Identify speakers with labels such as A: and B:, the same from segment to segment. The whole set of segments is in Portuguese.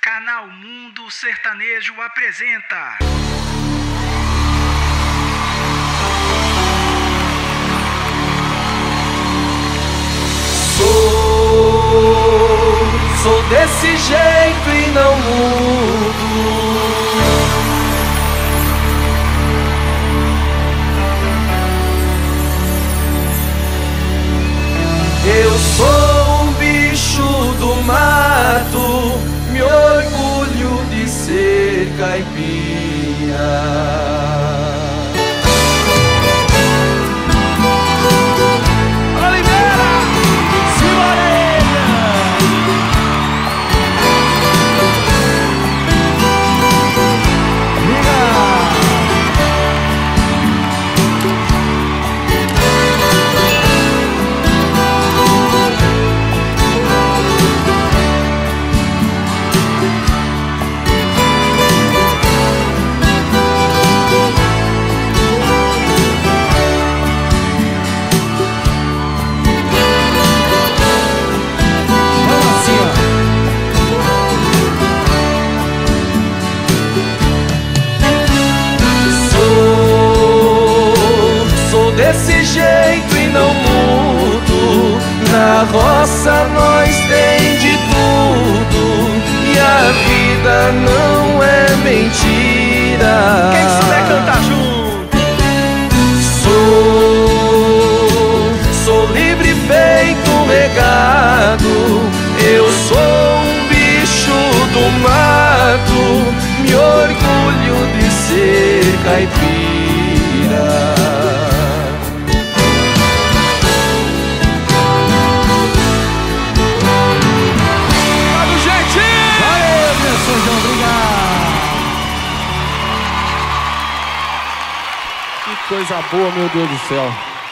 A: Canal Mundo Sertanejo apresenta
B: Sou desse jeito e não mudo. Eu sou um bicho do mato, me orgulho de ser caipira. Desse jeito e não mudo. Na roça nós tem de tudo, e a vida não é mentira.
A: Quem souber cantar junto.
B: Sou livre feito um legado. Eu sou um bicho do mato, me orgulho de ser caipira.
C: Coisa boa, meu Deus do céu.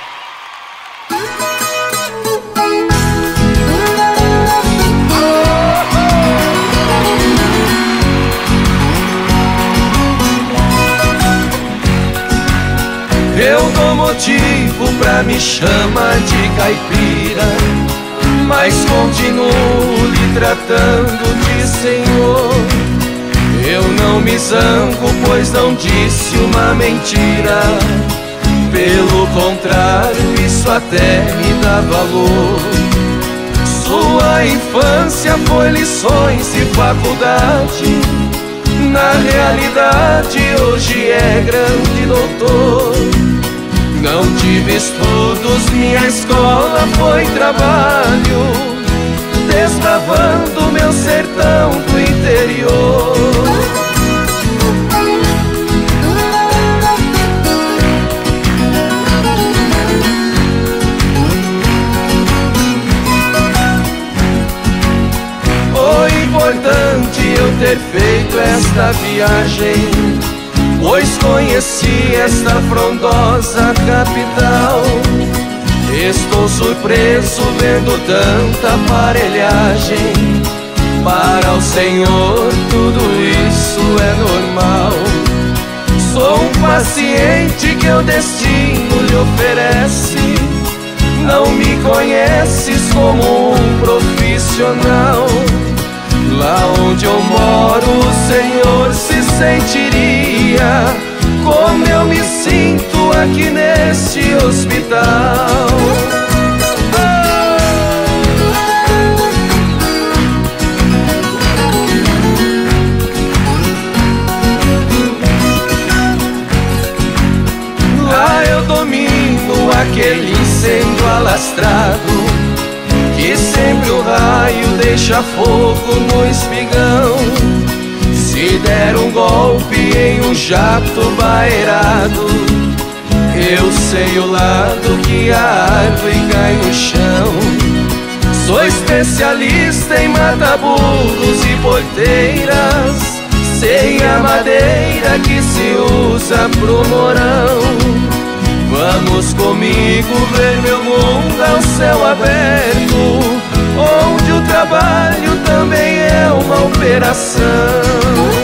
B: Eu dou motivo pra me chamar de caipira, mas continuo lhe tratando de senhor. Eu não me zango, pois não disse uma mentira. Pelo contrário, isso até me dá valor. Sua infância foi lições e faculdade. Na realidade, hoje é grande doutor. Não tive estudos, minha escola foi trabalho, desbravando meu sertão do interior. Foi importante eu ter feito esta viagem, pois conheci esta frondosa capital. Estou surpreso vendo tanta aparelhagem. Para o Senhor tudo isso é normal. Sou um paciente que o destino lhe oferece. Não me conheces como um profissional. Lá onde eu moro o Senhor se sentiria como eu me sinto aqui neste hospital. Lá eu domino aquele incêndio alastrado, que sempre o raio deixa fogo no espigão. Se der um golpe em um jato bairrado, eu sei o lado que a árvore cai no chão. Sou especialista em mata-burros e porteiras, sei a madeira que se usa pro morão. Vamos comigo ver meu mundo ao céu aberto, onde o trabalho também é uma operação.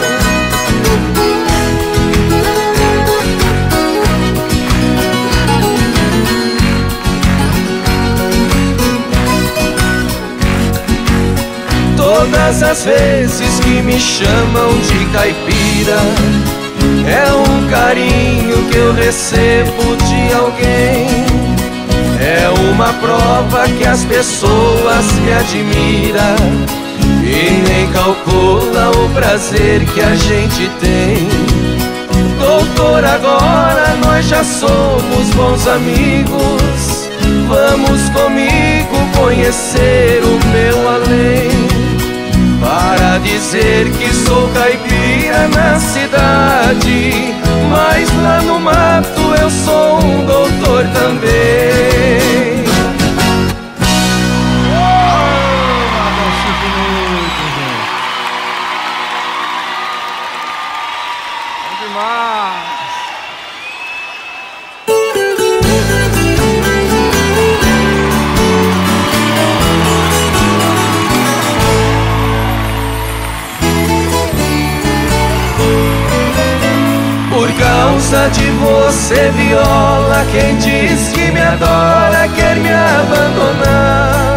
B: todas as vezes que me chamam de caipira, é um carinho que eu recebo de alguém. É uma prova que as pessoas me admiram e nem calcula o prazer que a gente tem. Doutor, agora nós já somos bons amigos. Vamos comigo conhecer o meu além, para dizer que sou caipira na cidade, mas lá no mato eu sou um doutor também. Por causa de você, viola, quem diz que me adora quer me abandonar.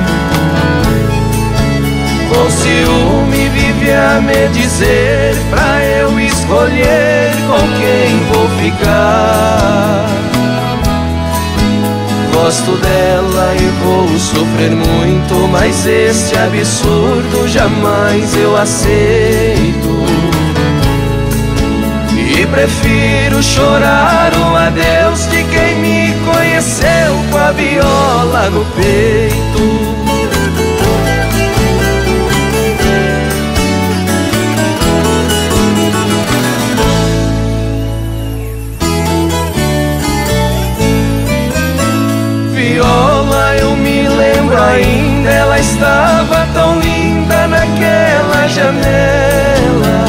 B: Com ciúme vive a me dizer pra eu escolher com quem vou ficar. Gosto dela e vou sofrer muito, mas este absurdo jamais eu aceito. E prefiro chorar o adeus de quem me conheceu com a viola no peito. Viola, eu me lembro ainda, ela estava tão linda naquela janela.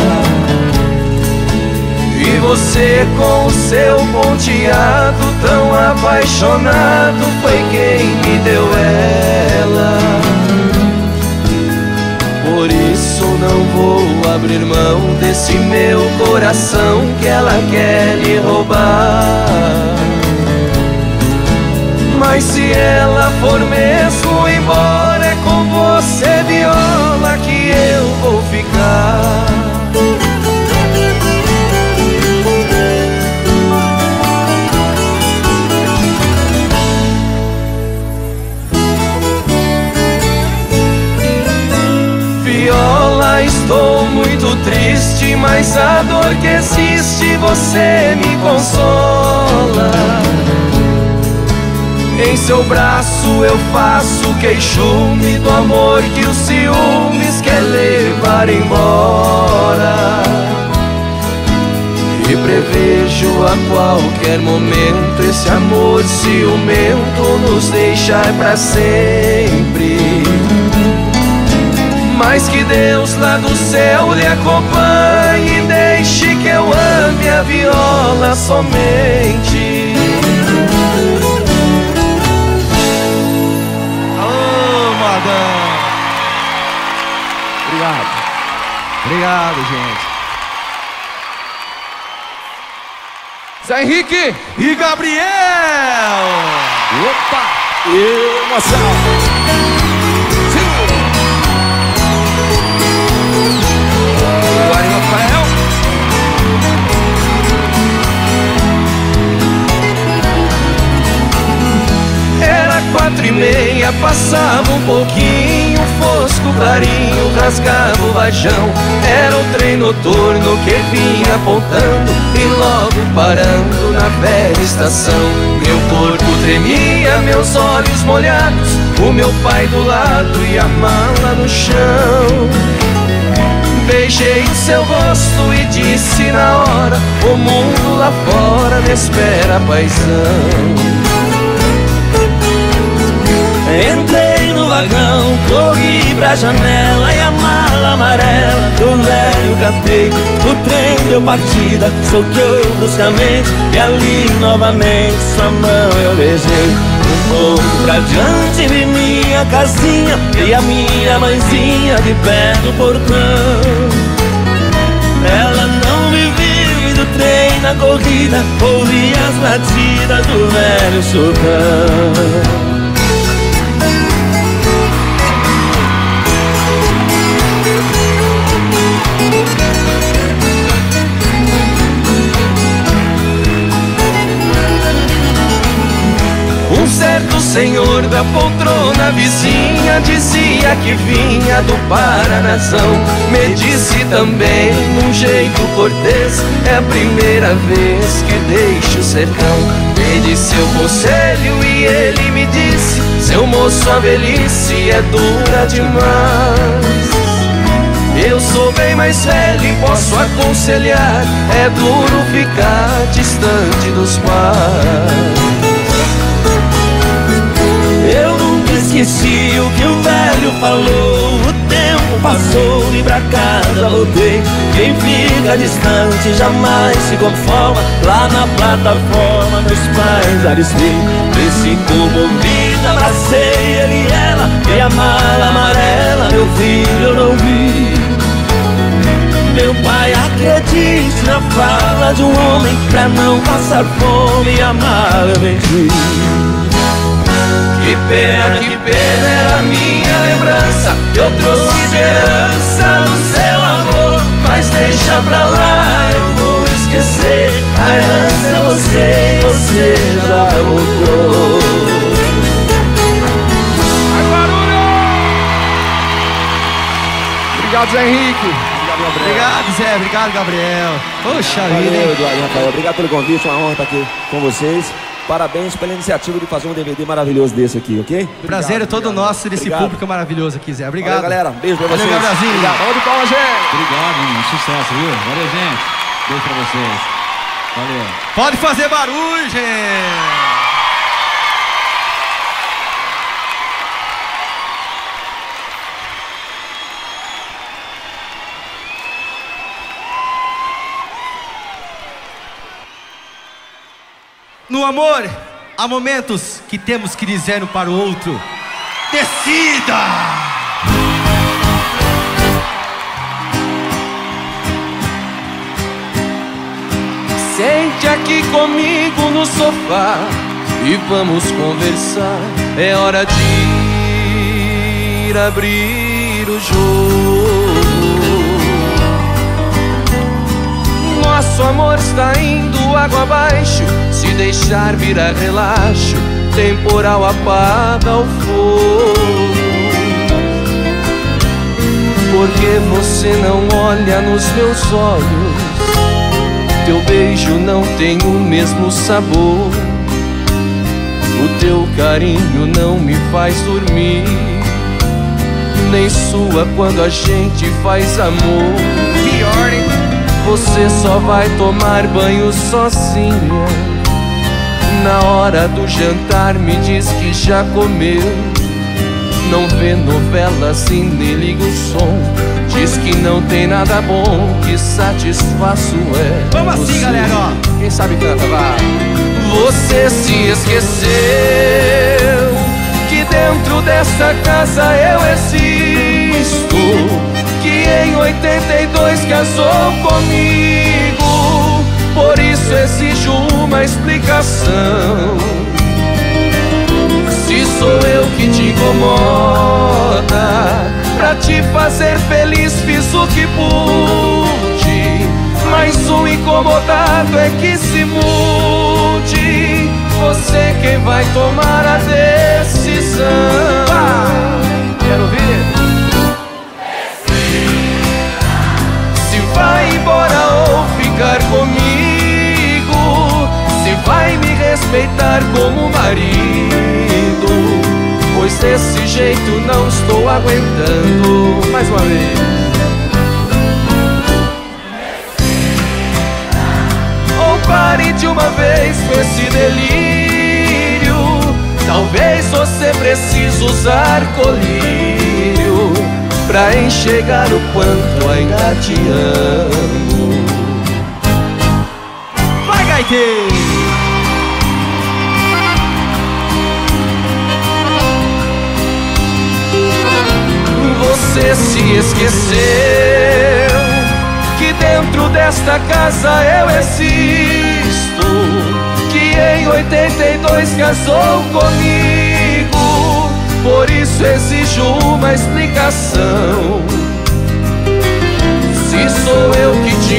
B: E você com o seu ponteado tão apaixonado foi quem me deu ela. Por isso não vou abrir mão desse meu coração que ela quer lhe roubar. Mas se ela for mesmo embora, é com você, viola, que eu vou ficar. Viola, estou muito triste, mas a dor que existe você me consola. Em seu braço eu faço queixume do amor que os ciúmes quer levar embora. E prevejo a qualquer momento esse amor ciumento nos deixar pra sempre. Mas que Deus lá do céu lhe acompanhe e deixe que eu ame a viola somente.
C: Obrigado.
B: Obrigado, gente.
C: Zé Henrique
B: E Gabriel.
C: Opa! Emoção!
B: Aí, Rafael. Era 4:30, passava um pouquinho, fosco clarinho, rasgava o vajão. Era um trem noturno que vinha apontando e logo parando na velha estação. Meu corpo tremia, meus olhos molhados, o meu pai do lado e a mala no chão. Beijei o seu rosto e disse na hora: o mundo lá fora me espera, paizão. Entrei no vagão, corri pra janela e a mala amarela do velho catei. O trem deu partida, soqueou bruscamente e ali novamente sua mão eu beijei. Um pouco pra diante vi minha casinha e a minha mãezinha de pé no portão. Ela não me viu e do trem na corrida ouvi as batidas do velho sultão. da poltrona vizinha dizia que vinha do Paranazão. Me disse também, num jeito cortês, é a primeira vez que deixo o sertão. Pedi seu conselho e ele me disse: seu moço, a velhice é dura demais. Eu sou bem mais velho e posso aconselhar, é duro ficar distante dos pais.
D: Eu nunca esqueci o que o velho falou. O tempo passou e pra casa voltei. Quem fica distante jamais se conforma. Lá na plataforma meus pais avistei. Desci comovida, abracei ele e ela. E a mala amarela, meu filho, eu não vi. Meu pai, acredite na fala de um homem. Pra não passar fome, a mala eu vendi.
B: Que pena era a minha lembrança. Eu trouxe de herança do seu amor. Mas deixa pra lá, eu vou esquecer. A herança é você, você já voltou.
C: Obrigado, Zé Henrique.
E: Obrigado, Zé. Obrigado, Gabriel. Poxa vida, hein?
D: Valeu, Eduardo e Rafael. Obrigado pelo convite, uma honra estar aqui com vocês. Parabéns pela iniciativa de fazer um DVD maravilhoso desse aqui, ok?
E: Prazer é todo nosso desse público maravilhoso aqui, Zé. Obrigado.
D: Valeu, galera. Beijo pra vocês.
E: Valeu, Gabrielzinho.
D: Obrigado.
C: Vamos de palma, gente.
F: Obrigado, menino. Sucesso, viu? Valeu, gente. Beijo pra vocês. Valeu.
E: Pode fazer barulho, gente. No amor, há momentos que temos que dizer um para o outro: decida!
B: Sente aqui comigo no sofá e vamos conversar. É hora de ir abrir o jogo. Nosso amor está indo água abaixo. Se deixar virar relaxo, temporal apaga o fogo. Porque você não olha nos meus olhos, teu beijo não tem o mesmo sabor. O teu carinho não me faz dormir, nem sua quando a gente faz amor.
C: Pior, hein?
B: Você só vai tomar banho sozinha. Na hora do jantar me diz que já comeu. Não vê novelas e nem liga o som. Diz que não tem nada bom que satisfaça o ego.
E: Vamos assim, galera, ó.
B: Quem sabe canta, vai. Você se esqueceu que dentro dessa casa eu existo, que em 82 casou comigo. Por isso exijo uma explicação. Se sou eu que te incomoda, pra te fazer feliz fiz o que pude, mas o incomodado é que se mude. Você quem vai tomar a decisão.
C: Quero ouvir.
B: Se vai embora ou ficar comigo, se vai me respeitar como marido, pois desse jeito não estou aguentando. Mais uma vez. Ou pare de uma vez com esse delírio. Talvez você precise usar colírio pra enxergar o quanto ainda te amo.
E: Vai, gaiteiro!
B: Você se esqueceu que dentro desta casa eu existo, que em 82 casou comigo. Por isso exijo uma explicação. Se sou eu que te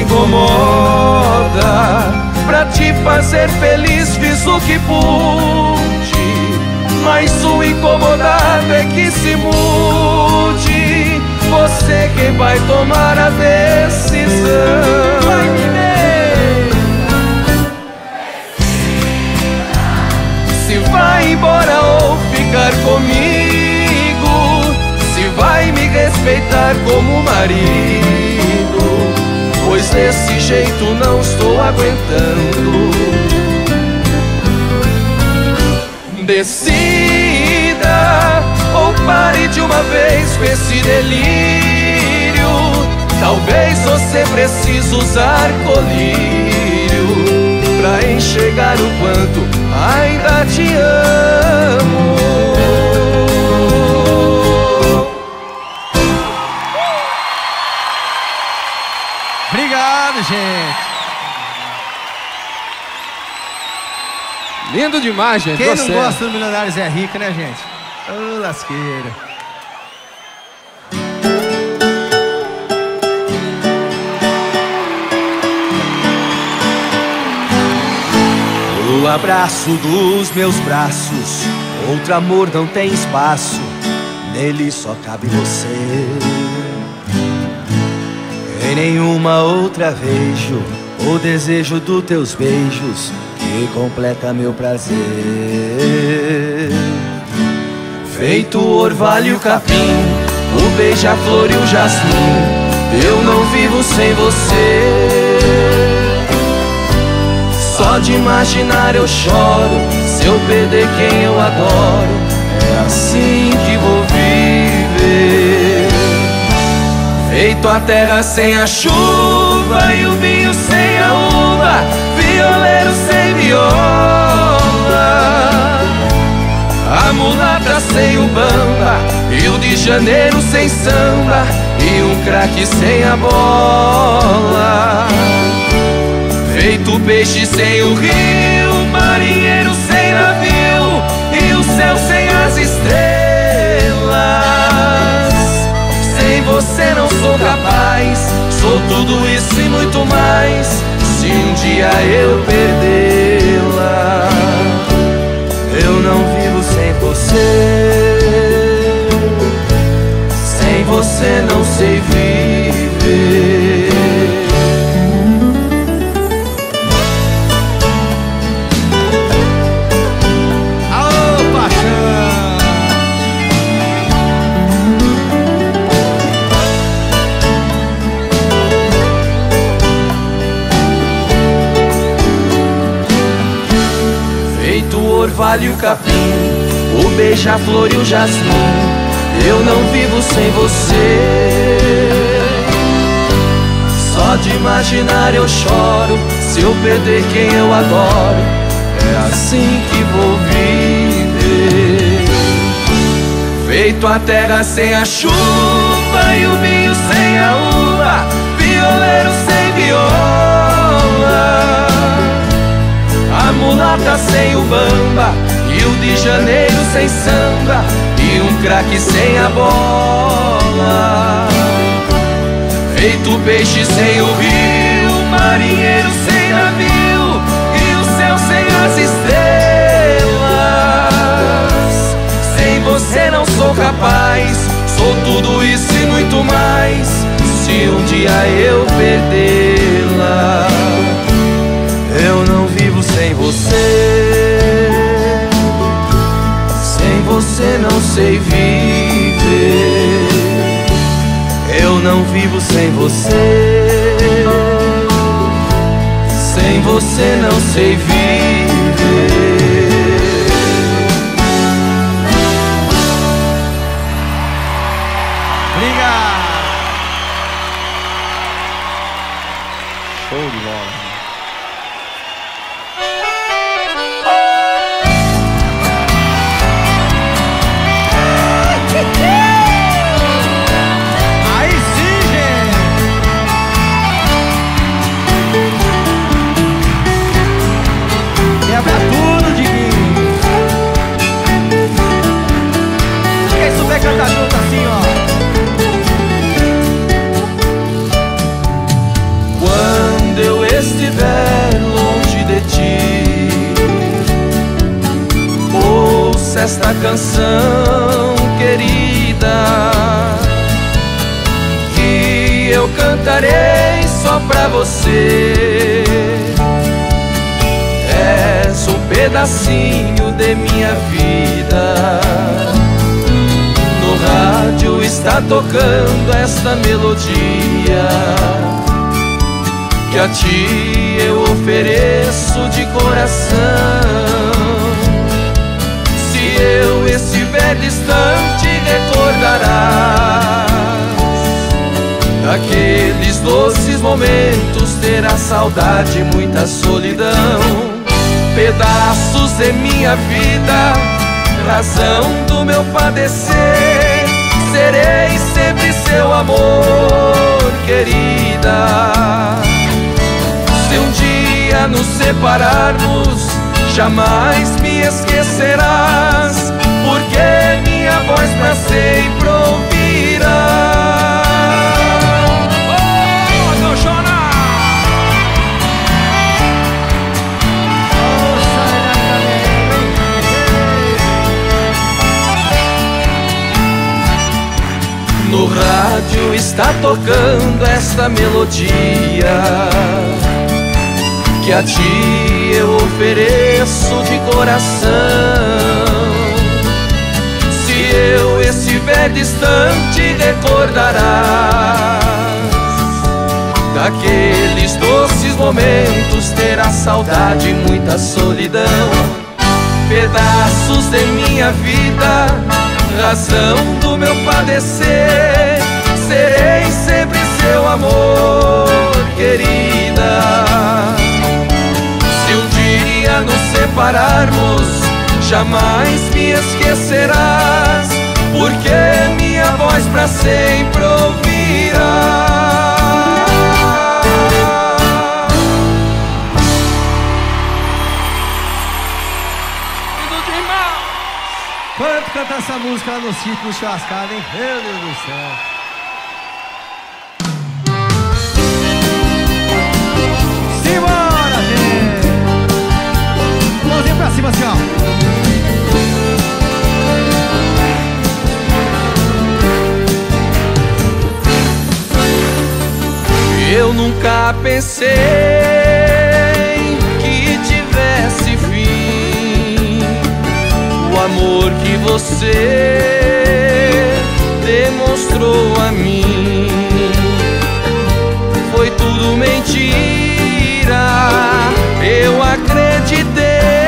B: incomoda, pra te fazer feliz fiz o que pude, mas o incomodado é que se mude. Você quem vai tomar a decisão. Se vai embora ou ficar comigo, se vai me respeitar como marido, pois desse jeito não estou aguentando. Decida ou pare de uma vez com esse delírio. Talvez você precise usar colírio pra enxergar o quanto ainda te amo.
E: Obrigado, gente.
C: Lindo demais, gente.
E: Quem
C: Você
E: não gosta do Milionários é Rico, né, gente? Ô, lasqueira.
D: O abraço dos meus braços, outro amor não tem espaço, nele só cabe você. Em nenhuma outra vejo o desejo dos teus beijos que completa meu prazer. Feito o orvalho e o capim, o beija-flor e o jasmim, eu não vivo sem você. Só de imaginar eu choro, se eu perder quem eu adoro, é assim que vou viver. Feito a terra sem a chuva e o vinho sem a uva, violeiro sem viola, a mulata sem o bamba, Rio de Janeiro sem samba e um craque sem a bola. Feito peixe sem o rio, marinheiro sem navio e o céu sem as estrelas. Sem você não sou capaz, sou tudo isso e muito mais. Se um dia eu perdê-la, eu não vivo sem você. Sem você não sei viver. Orvalho e o capim, o beija-flor e o jasmim, eu não vivo sem você. Só de imaginar eu choro, se eu perder quem eu adoro, é assim que vou viver. Feito a terra sem a chuva e o vinho sem a uva, violeiro sem viola, a mulata sem o bamba, Rio de Janeiro sem samba e um craque sem a bola. Feito peixe sem o rio, marinheiro sem navio e o céu sem as estrelas. Sem você não sou capaz, sou tudo isso e muito mais. Se um dia eu perdê-la, eu não vivo sem você. Sem você não sei viver. Eu não vivo sem você. Sem você não sei viver.
E: Obrigado. Show de bola. Aí sim, gente. Quebra tudo, Diguinho. Quem souber cantar junto assim, ó.
B: Quando eu estiver eu cantarei só pra você. És um pedacinho de minha vida. No rádio está tocando esta melodia que a ti eu ofereço de coração. Se eu estiver distante, recordarás daqueles doces momentos, terá saudade, muita solidão. Pedaços de minha vida, razão do meu padecer, serei sempre seu amor, querida. Se um dia nos separarmos, jamais me esquecerás, porque minha voz pra sempre ouvirás. No rádio está tocando esta melodia que a ti eu ofereço de coração. Se eu estiver distante, recordarás daqueles doces momentos, terá saudade, muita solidão. Pedaços de minha vida, razão do meu padecer, serei sempre seu amor, querida. Se um dia nos separarmos, jamais me esquecerás, porque minha voz pra sempre ouvirás.
E: Quanto cantar essa música lá no sítio, no churrascado, hein? Meu Deus do céu. Simbora, gente! Mãozinha pra cima, assim, ó.
B: Eu nunca pensei que tivesse fim o amor que você demonstrou a mim. Foi tudo mentira, eu acreditei.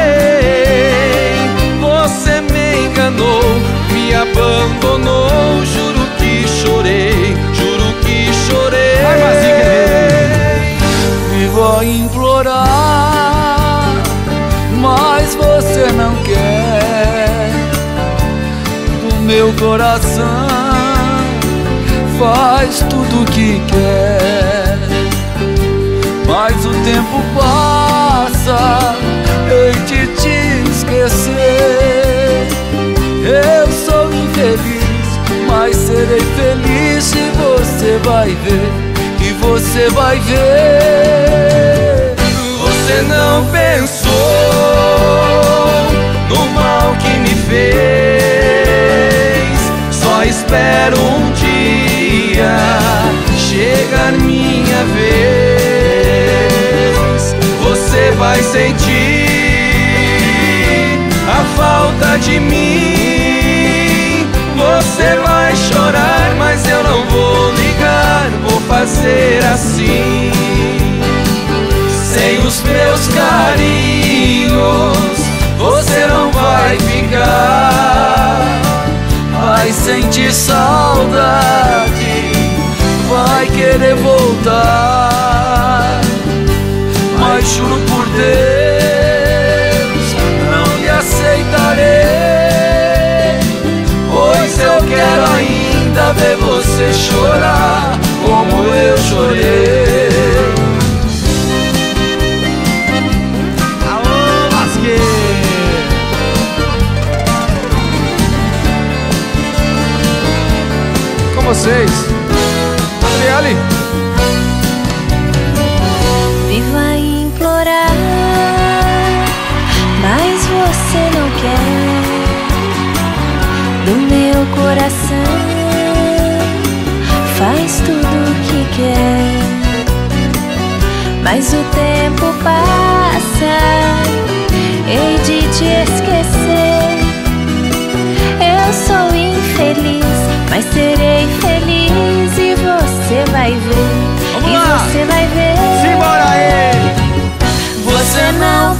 B: Você me enganou, me abandonou. Juro que chorei, juro que chorei.
D: Vivo a implorar, mas você não quer. Do meu coração faz tudo o que quer, mas o tempo passa, hei de te esquecer. Eu sou infeliz, mas serei feliz se você vai ver, e você vai ver.
B: Você não pensou no mal que me fez, só espero um dia chegar minha vez. Você vai sentir a falta de mim, você vai chorar, mas eu não vou ligar, vou fazer assim. Sem os meus carinhos, você não vai ficar.
D: Vai sentir saudade, vai querer voltar, mas juro por Deus, não lhe aceitarei, pois eu quero ainda ver você chorar como eu chorei.
C: Com vocês, Adriele.
G: Vivo a implorar, mas você não quer. Do meu coração faz tudo o que quer, mas o tempo passa, hei de te esquecer. Eu sou infeliz, mas serei feliz e você vai ver.
E: Vamos
G: e
E: lá.
G: você vai ver.
E: Simbora aí!
D: Você não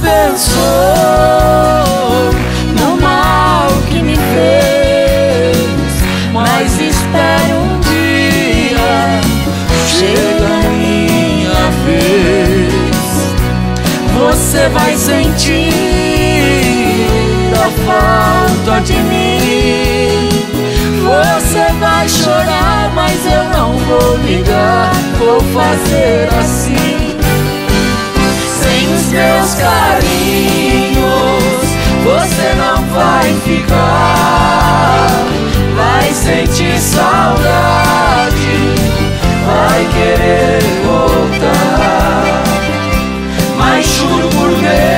D: pensou no mal que me fez, mas espere um dia, chega a minha vez. Você vai sentir a falta de mim. Você vai chorar, mas eu não vou ligar. Vou fazer assim. Sem os meus carinhos você não vai ficar. Vai sentir saudade, vai querer voltar. Mas juro por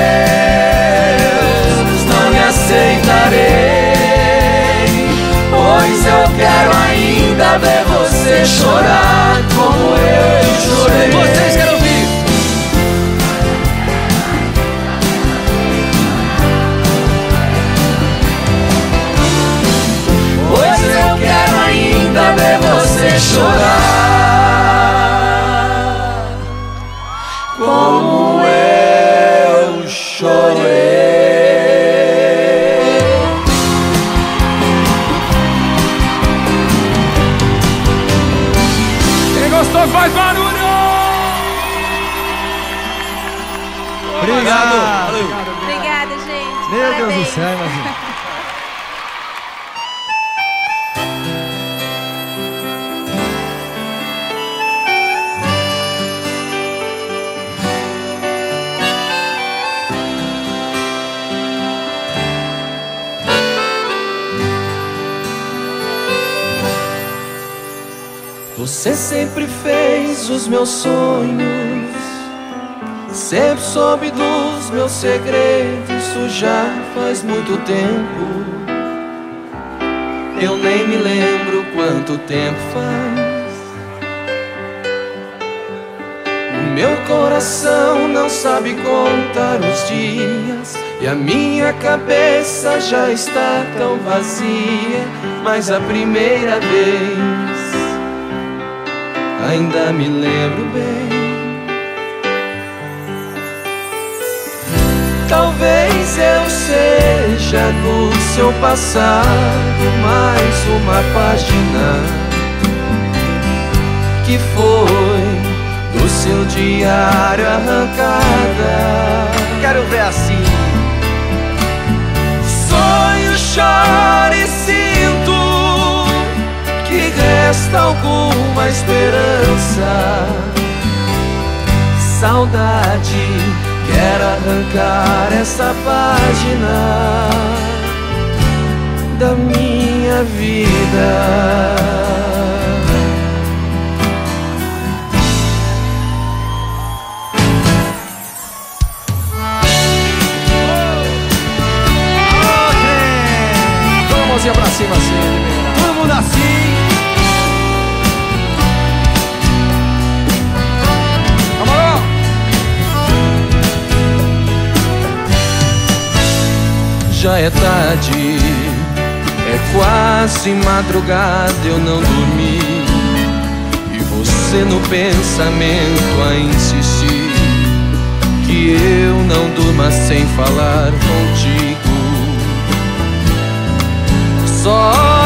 D: Deus, não me aceitarei, pois eu quero ainda ver você chorar como eu chorei.
E: Vocês querem ouvir?
D: Pois eu quero ainda ver você chorar como eu chorei.
C: Quem gostou faz barulho!
E: Obrigado!
H: Obrigada, gente.
E: Meu Deus do
H: Parabéns.
E: céu, imagina.
B: Você sempre fez os meus sonhos, sempre soube dos meus segredos. Isso já faz muito tempo, eu nem me lembro quanto tempo faz. O meu coração não sabe contar os dias e a minha cabeça já está tão vazia. Mas a primeira vez ainda me lembro bem. Talvez eu seja do seu passado mais uma página que foi do seu diário arrancada.
E: Quero ver assim.
B: Sonho, choro e sinto que resta alguma esperança. Saudade quer arrancar essa página da minha vida.
C: Toma a mãozinha pra cima assim.
E: Todo mundo assim.
C: Camarão!
B: Já é tarde, é quase madrugada, eu não dormi. E você no pensamento a insistir que eu não durma sem falar contigo. Só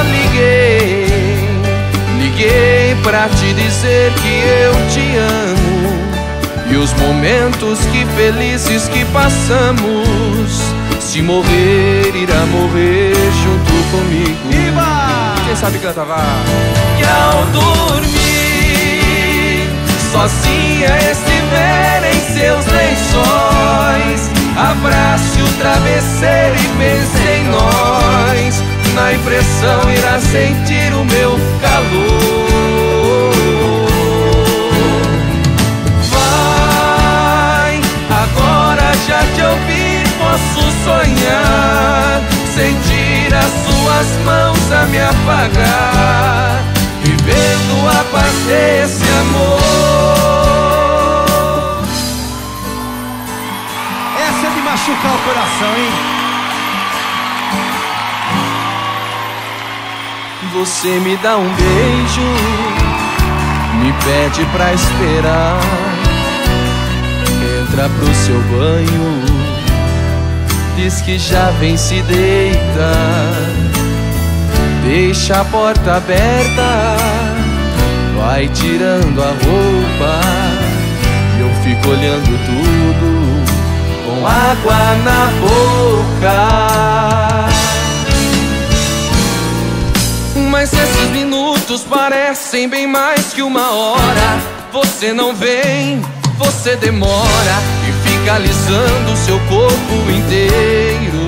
B: liguei pra te dizer que eu te amo. E os momentos que felizes que passamos, se morrer, irá morrer junto comigo.
E: Viva!
C: Quem sabe canta, vá.
B: Que ao dormir, sozinha estiver em seus lençóis, abrace o travesseiro e pense em nós. Na impressão irá sentir o meu calor. Vai, agora já te ouvi, posso sonhar, sentir as suas mãos a me apagar, vivendo a paz desse amor. você me dá um beijo, me pede pra esperar, entra pro seu banho, diz que já vem se deitar, deixa a porta aberta, vai tirando a roupa, e eu fico olhando tudo com água na boca. Mas esses minutos parecem bem mais que uma hora. Você não vem, você demora e fica alisando seu corpo inteiro.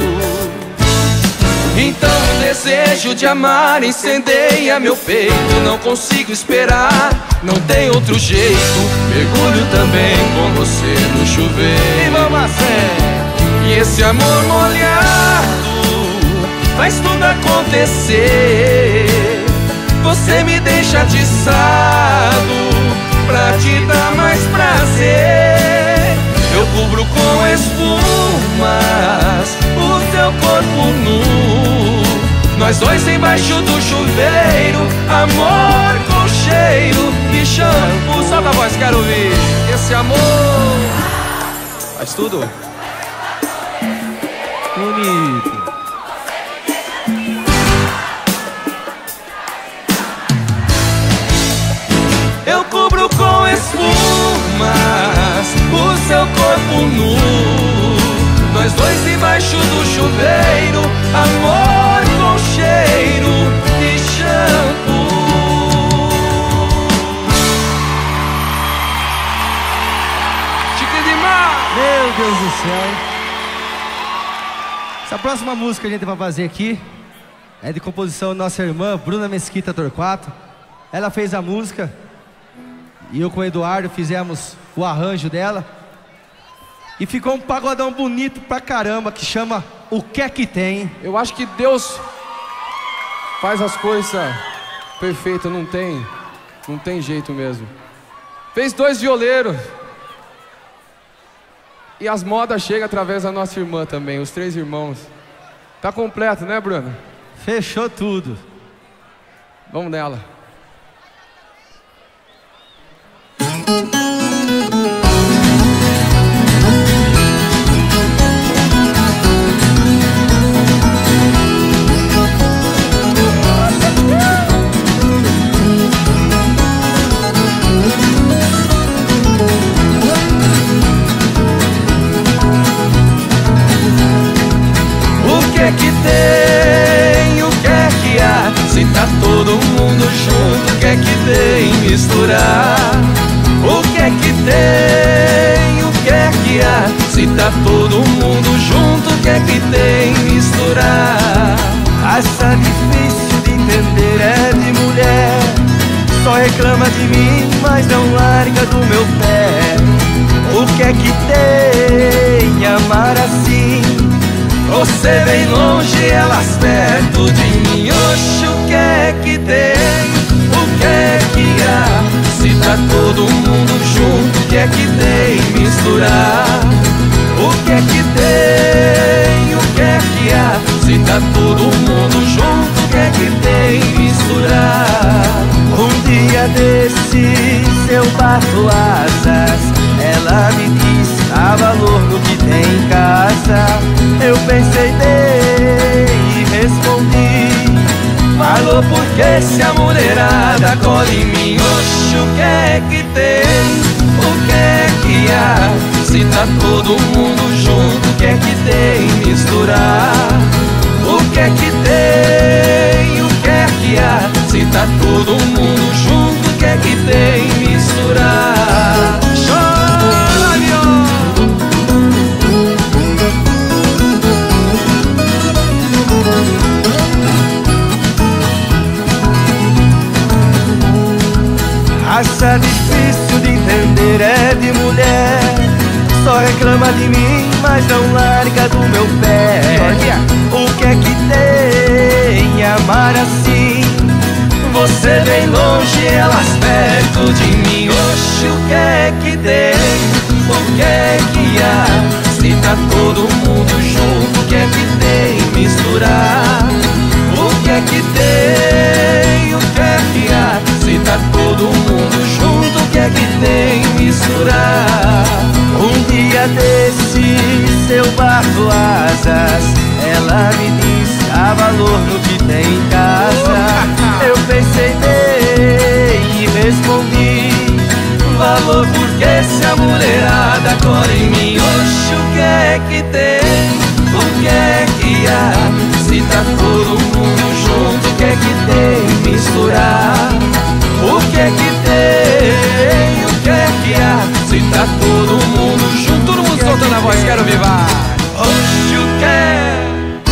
B: Então o desejo de amar incendeia meu peito. Não consigo esperar, não tem outro jeito. Mergulho também com você no chuveiro. E esse amor molhado faz tudo acontecer. Você me deixa atiçado pra te dar mais prazer. Eu cubro com espumas o seu corpo nu, nós dois embaixo do chuveiro, amor com cheiro de shampoo. Solta a voz, quero ouvir. Esse amor faz tudo bonito. Eu cubro com espumas o seu corpo nu, nós dois embaixo do chuveiro, amor com cheiro de shampoo. Chique demais!
E: Meu Deus do céu. Essa próxima música que a gente vai fazer aqui é de composição da nossa irmã Bruna Mesquita Torquato. Ela fez a música e eu com o Eduardo fizemos o arranjo dela. E ficou um pagodão bonito pra caramba, que chama O Que É Que Tem.
C: Eu acho que Deus faz as coisas perfeitas, não tem jeito mesmo. Fez 2 violeiros. E as modas chegam através da nossa irmã também, os 3 irmãos. Tá completo, né, Bruno?
E: Fechou tudo.
C: Vamos nela.
B: O que é que tem? O que é que há? Se tá todo mundo junto, o que é que tem misturar? O que é que tem? O que é que há? Se tá todo mundo junto, o que é que tem misturar? Acha difícil de entender, é de mulher, só reclama de mim, mas não larga do meu pé. O que é que tem? Amar assim, você bem longe, elas perto de mim. Oxe, o que é que tem? O que é que há? Se tá todo mundo junto, o que é que tem misturar? O que é que tem? O que é que há? Se tá todo mundo junto, o que é que tem misturar? Um dia desses eu bato asas, ela me diz, dá valor no que tem em casa. Eu pensei bem e respondi, falou porque se a mulherada cola em mim. Oxe, o que é que tem? O que é que há? Se tá todo mundo junto, o que é que tem misturar? O que é que tem? O que é que há? Se tá todo mundo junto, o que é que tem misturar? Chora, viu? Acha difícil de entender, é de mulher, só reclama de mim, mas não larga do meu pé. O que é que tem? Amar assim, você bem longe, elas perto de mim. Oxe, o que é que tem? O que é que há? Se tá todo mundo junto, o que é que tem misturar? O que é que tem?
D: misturar. Um dia desses eu bato asas, ela me diz há valor no que tem em casa. Eu pensei bem e respondi, valor porque se a mulherada cola em mim. Oxe, o que é que tem? O que é que há? Se tá todo mundo junto, o que é que tem misturar? O que é que tem? O que é que há? Se tá todo mundo junto, todo mundo soltando a voz, quero vivar. Oxe, o que é?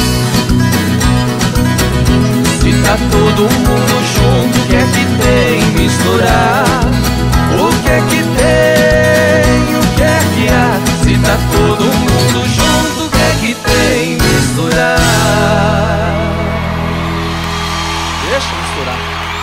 D: Se tá todo mundo junto, o que é que tem misturar? O que é que tem? O que é que há? Se tá todo mundo junto, o que é que tem misturar?
C: Deixa misturar.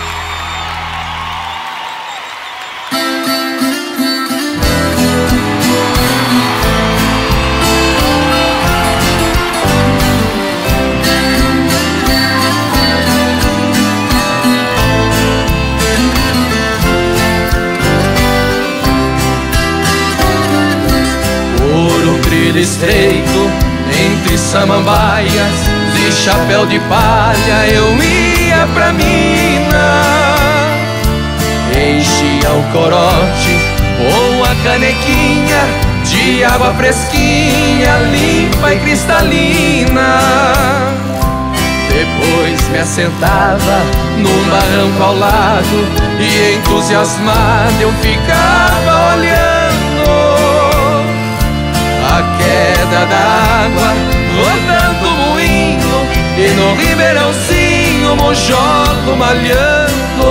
B: Estreito entre samambaias de chapéu de palha, eu ia pra mina, enchia o corote ou a canequinha de água fresquinha, limpa e cristalina. Depois me assentava num barranco ao lado e entusiasmado eu ficava olhando a queda da água rodando o moinho e no ribeirãozinho o monjolo malhando.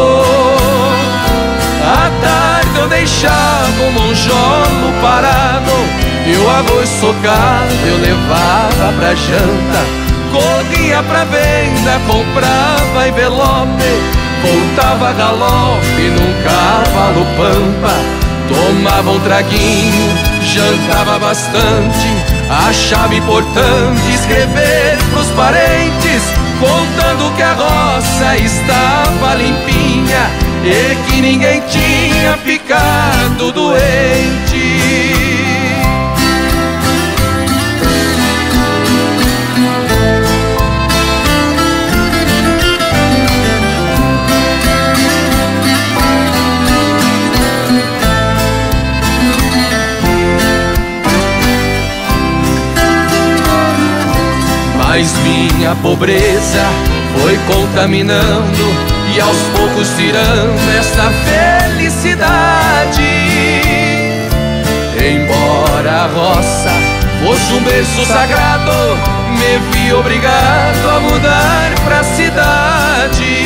B: À tarde eu deixava o monjolo parado e o arroz socado eu levava pra janta. Corria pra venda, comprava envelope, voltava a galope num cavalo pampa. Tomava um traguinho, jantava bastante, achava importante escrever pros parentes, contando que a roça estava limpinha e que ninguém tinha ficado doente. Mas minha pobreza foi contaminando e aos poucos tirando esta felicidade. Embora a roça fosse um berço sagrado, me vi obrigado a mudar pra cidade.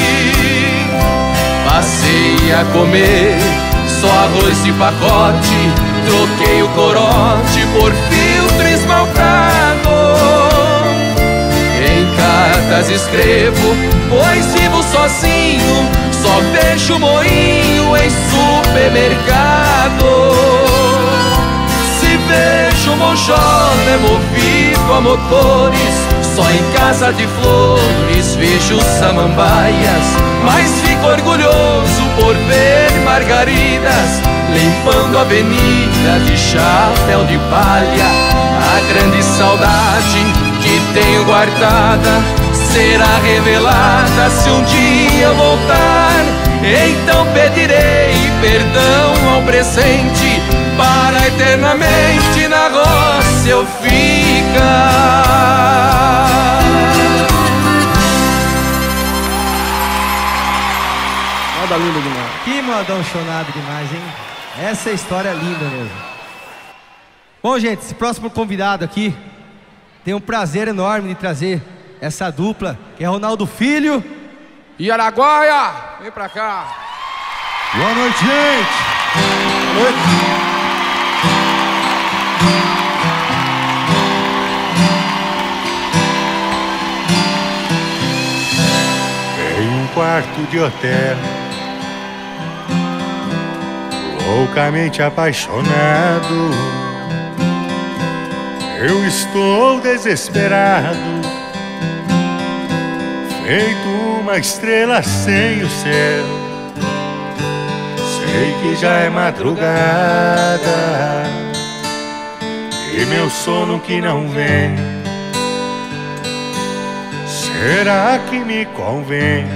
B: Passei a comer só arroz de pacote, troquei o corote por filtro esmaltado. Em cartas escrevo, pois vivo sozinho, só vejo moinho em supermercado. Se vejo monjolo é movido a motores, só em casa de flores vejo samambaias. Mas fico orgulhoso por ver margaridas limpando a avenida de chapéu de palha. A grande saudade que tenho guardada será revelada se um dia voltar. Então pedirei perdão ao presente para eternamente na roça eu ficar.
C: Moda linda demais.
E: Que modão chonado demais, hein? Essa história é linda mesmo. Bom, gente, esse próximo convidado aqui tem um prazer enorme de trazer essa dupla, que é Ronaldo Filho
C: e Araguaia. Vem pra cá.
E: Boa noite, gente.
C: Boa noite.
I: Em um quarto de hotel, loucamente apaixonado, eu estou desesperado, feito uma estrela sem o céu, Sei que já é madrugada e meu sono que não vem. Será que me convém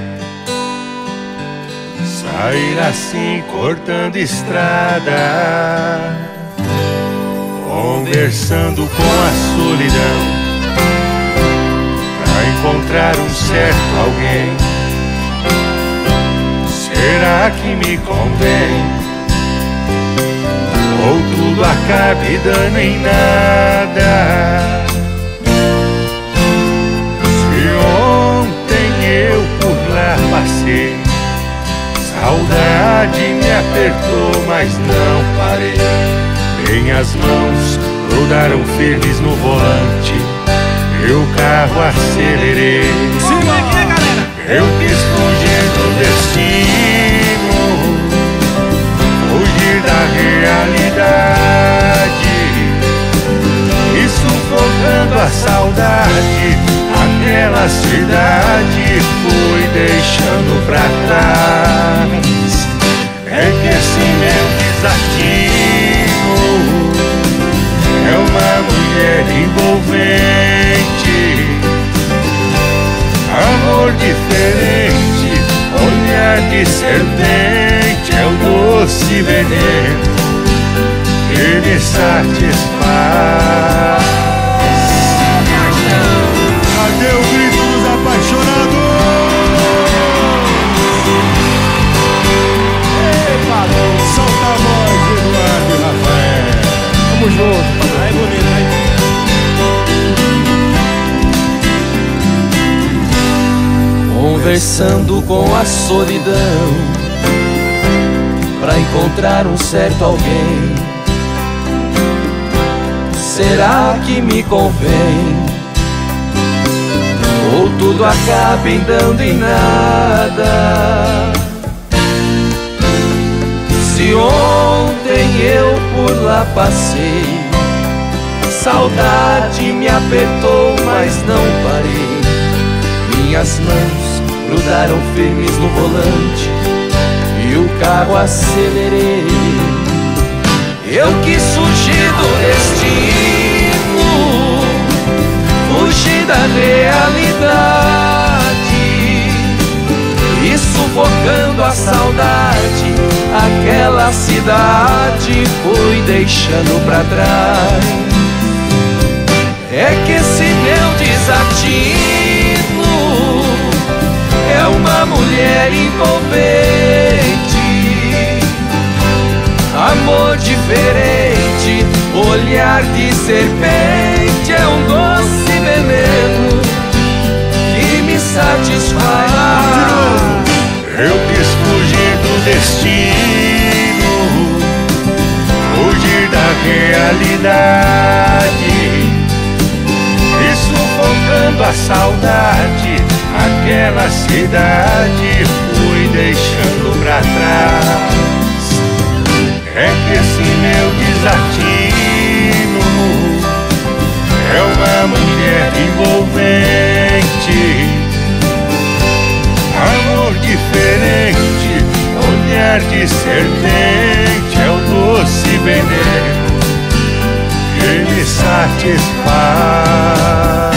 I: sair assim cortando estrada, conversando com a solidão, pra encontrar um certo alguém? Será que me convém? Ou tudo acabe dando em nada? Se ontem eu por lá passei, saudade me apertou, mas não parei. Minhas mãos grudaram firmes no volante e o carro acelerei. Eu quis fugir do destino, fugir da realidade, e sufocando a saudade, aquela cidade fui deixando pra trás. É que esse meu desatino é uma mulher envolvente, amor diferente, olhar de serpente, é o doce veneno que me satisfaz.
J: Cadê o grito dos apaixonados? Solta a voz, Eduardo e Rafael.
C: Tamo junto.
J: Aí, bonito, hein?
B: Conversando com a solidão, pra encontrar um certo alguém. Será que me convém? Ou tudo acaba em dando em nada? Se ontem eu por lá passei, saudade me apertou, mas não parei. Minhas mãos grudaram firmes no volante e o carro acelerei. Eu quis fugir do destino, fugir da realidade, e sufocando a saudade, aquela cidade fui deixando pra trás. É que esse meu desatino é uma mulher envolvente, amor diferente, olhar de serpente, é um doce veneno que me satisfaz.
I: Eu quis fugir do destino, fugir da realidade, e sufocando a saudade, aquela cidade fui deixando pra trás. É que esse meu desatino é uma mulher envolvente, amor diferente, olhar de serpente, é o doce veneno que me satisfaz.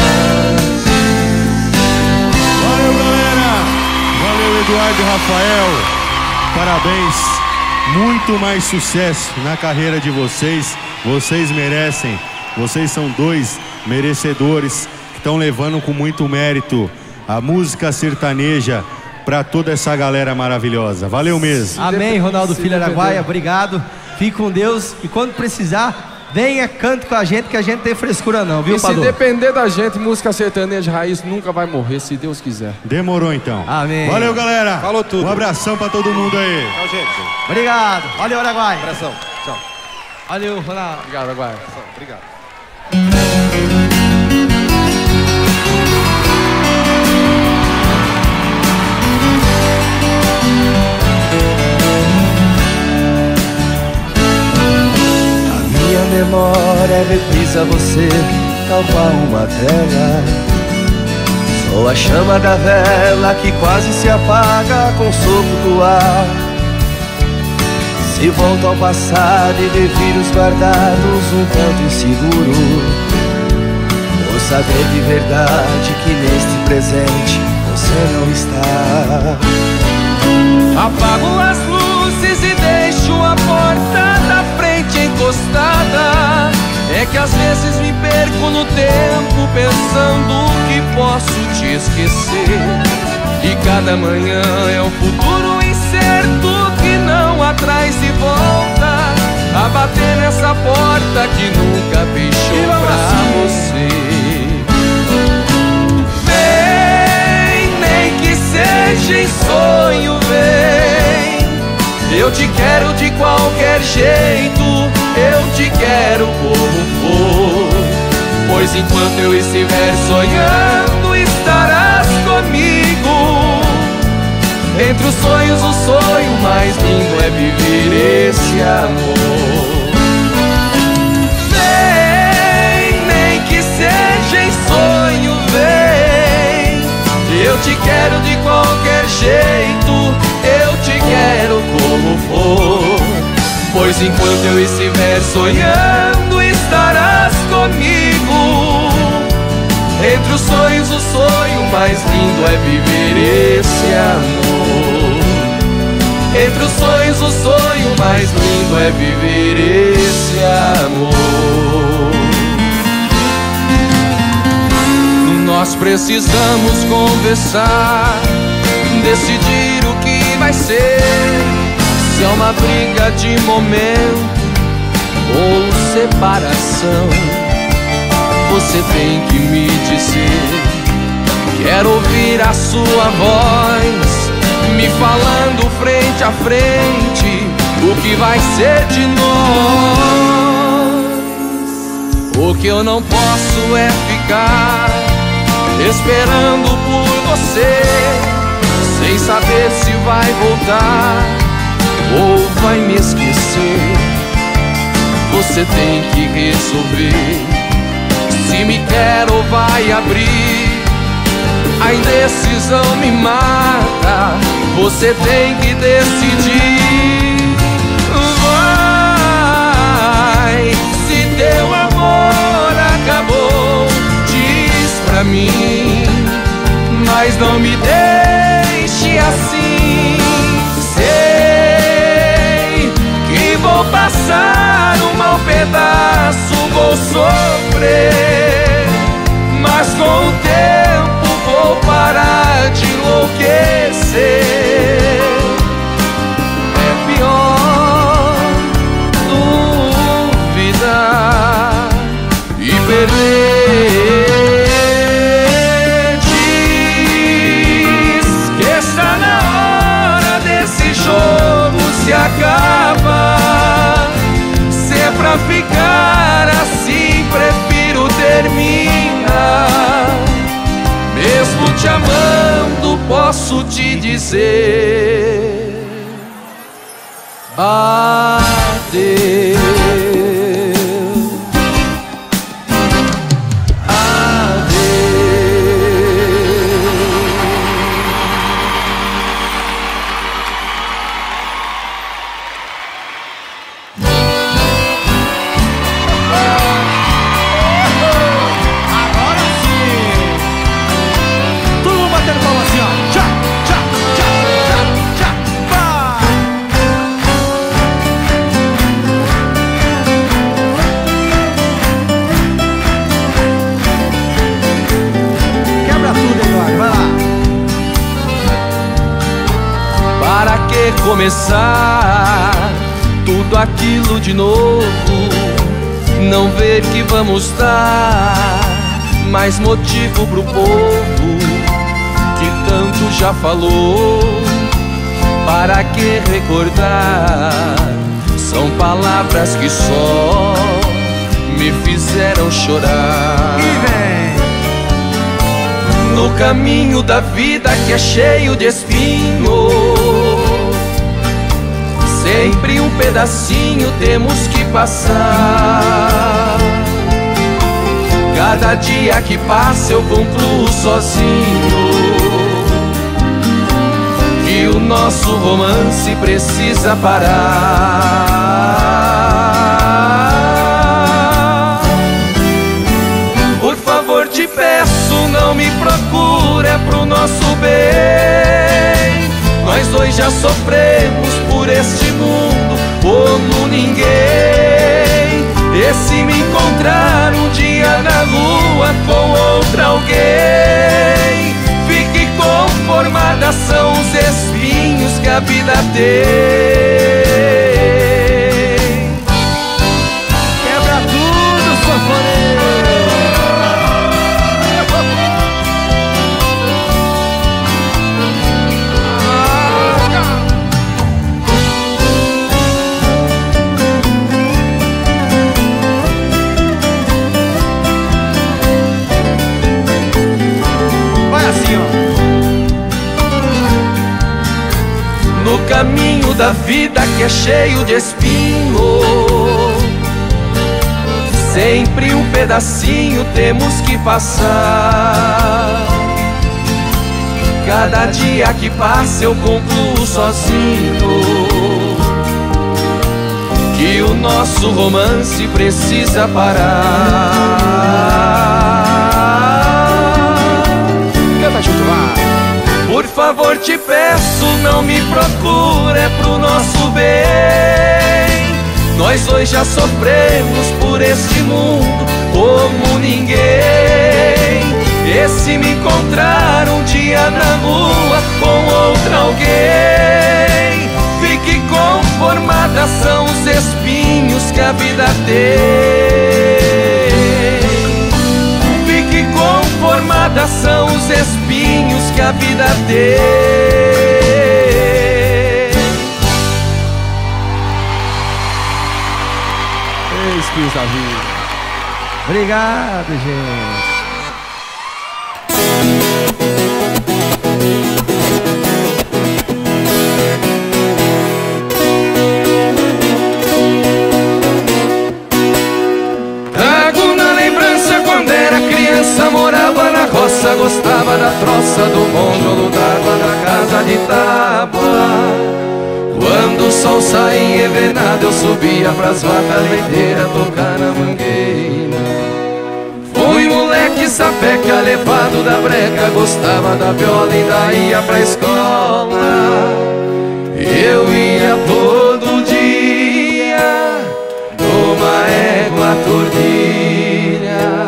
J: Valeu, galera! Valeu, Eduardo e Rafael. Parabéns. Muito mais sucesso na carreira de vocês. Vocês merecem. Vocês são dois merecedores que estão levando com muito mérito a música sertaneja para toda essa galera maravilhosa. Valeu mesmo.
E: Amém, Ronaldo Filho Araguaia. Obrigado. Fique com Deus. E quando precisar, venha, cante com a gente, que a gente tem frescura não, viu, Padô?
C: E se depender da gente, música sertaneja raiz nunca vai morrer, se Deus quiser.
J: Demorou então.
E: Amém.
J: Valeu, galera.
C: Falou tudo.
J: Um abração pra todo mundo aí.
C: Tchau, gente.
E: Obrigado. Valeu, Araguaia.
C: Abração. Tchau.
E: Valeu, Ronaldo.
C: Obrigado, Araguaia. Obrigado.
B: memória reprisa você, tal qual uma tela. Sou a chama da vela que quase se apaga com o sopro do ar.
D: Se volto ao passado e reviro os guardados um tanto inseguro, vou saber de verdade que neste presente você não está.
B: Apago as luzes e deixo a porta da frente encostada. É que às vezes me perco no tempo pensando que posso te esquecer. E cada manhã é um futuro incerto que não há trás e volta a bater nessa porta que nunca fechou pra você. Vem, nem que seja em sonho, vem. Eu te quero de qualquer jeito, eu te quero como for. Pois enquanto eu estiver sonhando, estarás comigo. Entre os sonhos, o sonho mais lindo é viver esse amor. Vem, nem que seja em sonho, vem. Eu te quero de qualquer jeito, eu te quero como for. Pois enquanto eu estiver sonhando, estarás comigo. Entre os sonhos, o sonho mais lindo é viver esse amor. Entre os sonhos, o sonho mais lindo é viver esse amor. Nós precisamos conversar, decidir o que vai ser. Se é uma briga de momento ou separação, você tem que me dizer. Quero ouvir a sua voz me falando frente a frente o que vai ser de nós. O que eu não posso é ficar esperando por você, sem saber se vai voltar ou vai me esquecer. Você tem que resolver se me quer ou vai abrir. A indecisão me mata, você tem que decidir. Vai, se teu amor acabou, diz pra mim, mas não me deixe assim. Sei que vou passar um mau pedaço, vou sofrer, mas com o tempo vou parar de enlouquecer. É pior duvidar e perder. Diz que está na hora desse jogo se acaba. Se é pra ficar assim, prefiro terminar. Mesmo te amando, posso te dizer adeus. Começar tudo aquilo de novo, não ver que vamos dar mais motivo pro povo que tanto já falou. Para que recordar? São palavras que só me fizeram chorar. No caminho da vida que é cheio de espinhos, sempre um pedacinho temos que passar. Cada dia que passa eu concluo sozinho que que o nosso romance precisa parar. Por favor, te peço, não me procure, é pro nosso bem. Nós dois já sofremos por este mundo como ninguém. E se me encontrar um dia na rua com outra alguém, fique conformada, são os espinhos que a vida tem.
E: Quebra tudo, sanfoneiro.
B: No caminho da vida que é cheio de espinho, sempre um pedacinho temos que passar. Cada dia que passa eu concluo sozinho que o nosso romance precisa parar.
C: Canta junto, vai.
B: Por favor, te peço, não me procure, é pro nosso bem. Nós dois já sofremos por este mundo como ninguém. E se me encontrar um dia na rua com outra alguém, fique conformada, são os espinhos que a vida tem. Fique conformada, são os espinhos que a vida tem.
C: Espinhos da vida.
E: Obrigado, gente.
B: Trago na lembrança quando era criança, morava na roça, gostava da troça do monjolo d'água da casa de tábua. Quando o sol saía envenenado, eu subia pras vacas leiteiras tocar na mangueira. Fui moleque sapeca, levado da breca, gostava da viola e daí ia pra escola. Eu ia todo dia numa égua tordilha.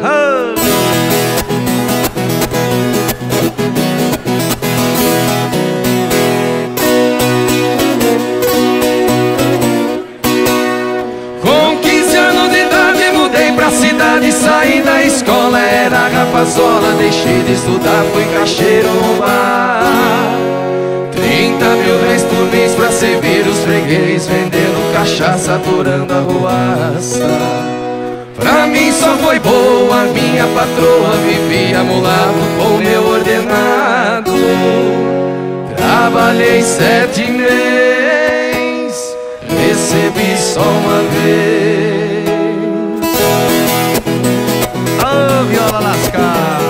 B: Cidade, saí da escola, era rapazola, deixei de estudar, fui caixeiro no bar. 30 mil reais por mês pra servir os freguês, vendendo cachaça, aturando a ruaça. Pra mim só foi boa, minha patroa vivia mulado com meu ordenado. Trabalhei 7 meses, recebi só uma vez.
E: Viola lascar.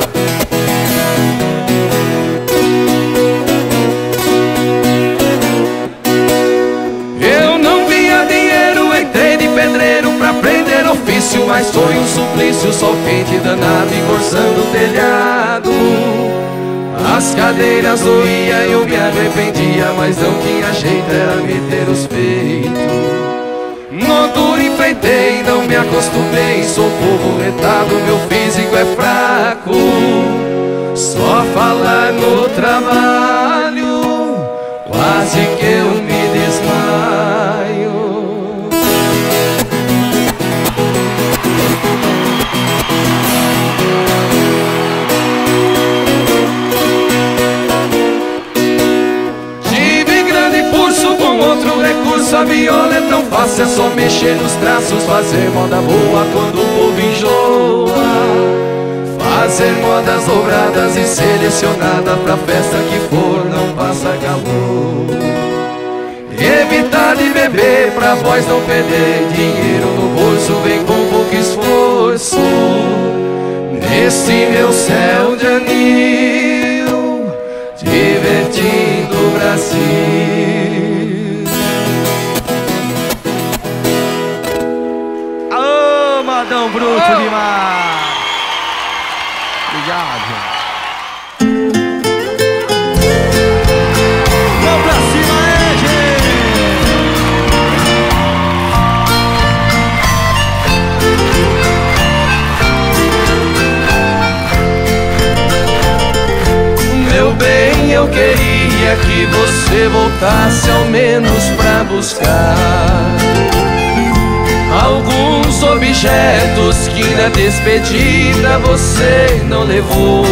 B: Eu não via dinheiro, entrei de pedreiro pra aprender ofício, mas foi um suplício, sol quente danado e coçando o telhado. As cadeiras doía, eu me arrependia, mas não tinha jeito, era meter os peitos. No duro enfrentei, não me acostumei, sou povo retado, meu físico é fraco. Só falar no trabalho, quase que eu me desmaio. Tive grande pulso com outro recurso, a viola é tão fácil, é só mexer nos traços, fazer moda boa quando o povo enjoa. Fazer modas dobradas e selecionada pra festa que for, não passa calor. Evitar de beber pra voz não perder, dinheiro no bolso vem com pouco esforço. Nesse meu céu de anil, divertindo o Brasil.
E: Alô, Modão Bruto demais!
C: Obrigado.
E: Vamos pra cima, gente!
B: Meu bem, eu queria que você voltasse ao menos pra buscar alguns objetos que na despedida você não levou.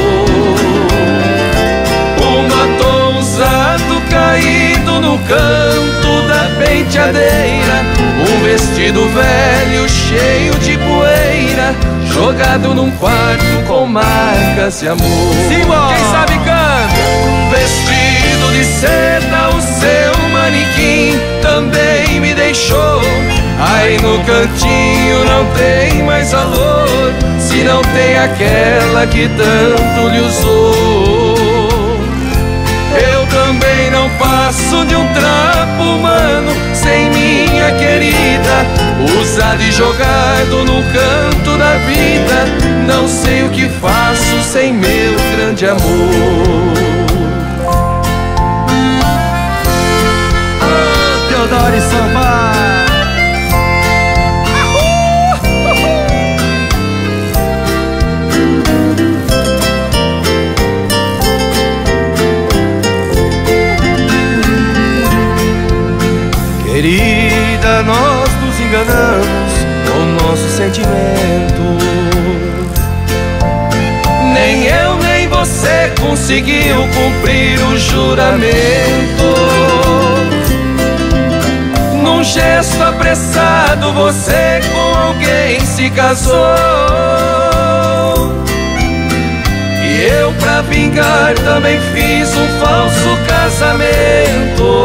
B: Um batom usado caído no canto da penteadeira, um vestido velho cheio de poeira, jogado num quarto com marcas de amor.
C: Simba! Quem sabe canta!
B: Um vestido de seda, o seu manequim também me deixou. Aí no cantinho não tem mais valor, se não tem aquela que tanto lhe usou. Eu também não passo de um trapo humano sem minha querida, usado e jogado no canto da vida. Não sei o que faço sem meu grande amor.
E: Teodoro e Samba!
B: Querida, nós nos enganamos com nosso sentimento. Nem eu nem você conseguiu cumprir o juramento. Num gesto apressado você com alguém se casou, e eu pra vingar também fiz um falso casamento.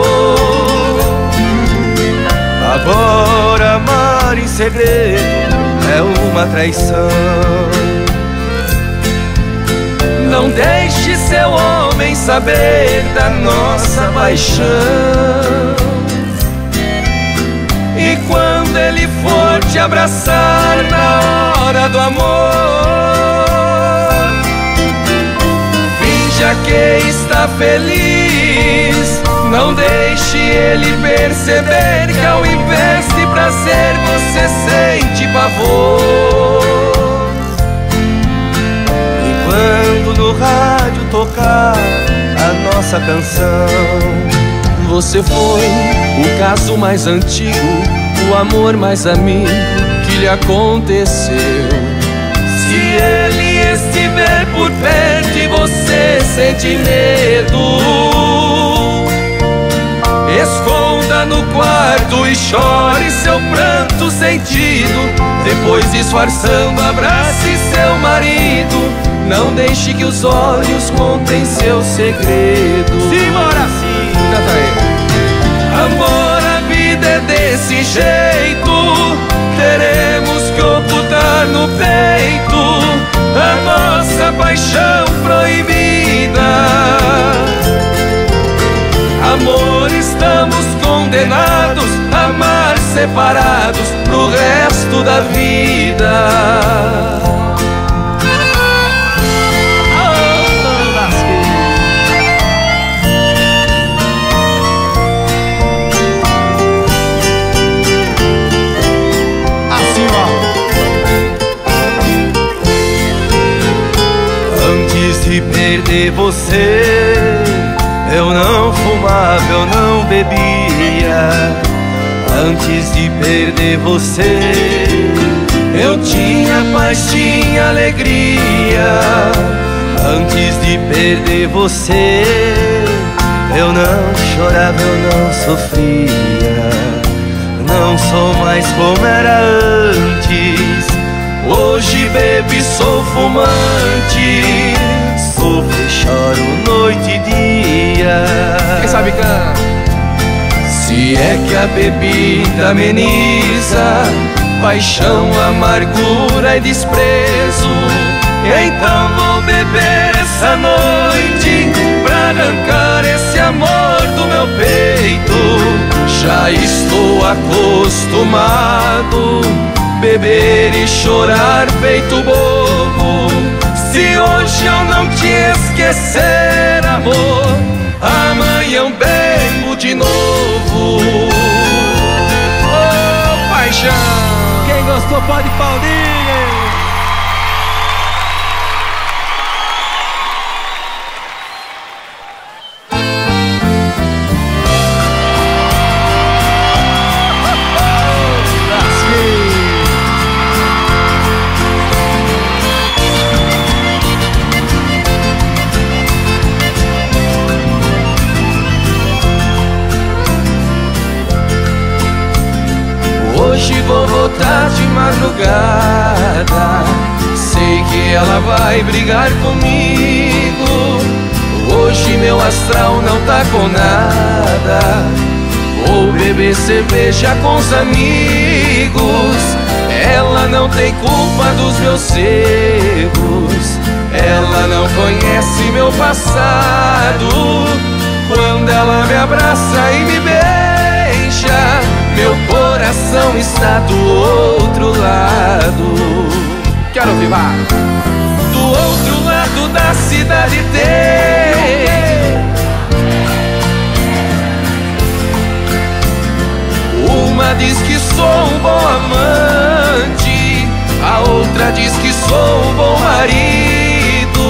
B: Agora amar em segredo é uma traição. Não deixe seu homem saber da nossa paixão. E quando ele for te abraçar na hora do amor, finja que está feliz. Não deixe ele perceber que ao invés de prazer você sente pavor. E quando no rádio tocar a nossa canção, você foi o caso mais antigo, o amor mais amigo que lhe aconteceu. Se ele estiver por perto e você sente medo, esconda no quarto e chore seu pranto sentido. Depois, disfarçando, abrace seu marido. Não deixe que os olhos contem seu segredo.
C: Simbora sim! Canta aí.
B: Amor, a vida é desse jeito. Teremos que ocultar no peito a nossa paixão proibida. Amor, estamos condenados a amar separados pro resto da vida.
E: Assim, ó.
B: Antes de perder você, eu não fumava, eu não bebia. Antes de perder você, eu tinha paz, tinha alegria. Antes de perder você, eu não chorava, eu não sofria. Não sou mais como era antes. Hoje bebo e sou fumante. Sofro e choro noite e dia.
C: Quem sabe canta?
B: Se é que a bebida ameniza paixão, amargura e desprezo, então vou beber essa noite pra arrancar esse amor do meu peito. Já estou acostumado beber e chorar feito bobo. Se hoje eu não te esquecer, amor, amanhã eu bebo de novo. Oh, paixão!
E: Quem gostou pode aplaudir.
B: Hoje vou voltar de madrugada, sei que ela vai brigar comigo. Hoje meu astral não tá com nada, vou beber cerveja com os amigos. Ela não tem culpa dos meus erros, ela não conhece meu passado. Quando ela me abraça e me beija, meu coração está do outro lado.
C: Quero ouvir, vai.
B: Do outro lado da cidade tem uma diz que sou um bom amante, a outra diz que sou um bom marido.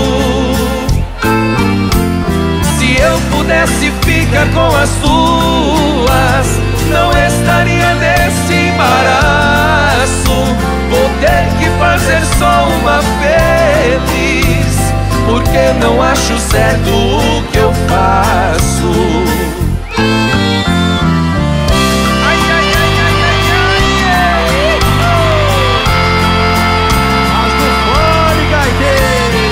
B: Se eu pudesse ficar com as duas, não estaria nesse embaraço. Vou ter que fazer só uma feliz, porque não acho certo o que eu faço. Ai, ai, ai, ai, ai, ai,
E: Rasga o fone, gaiteiro.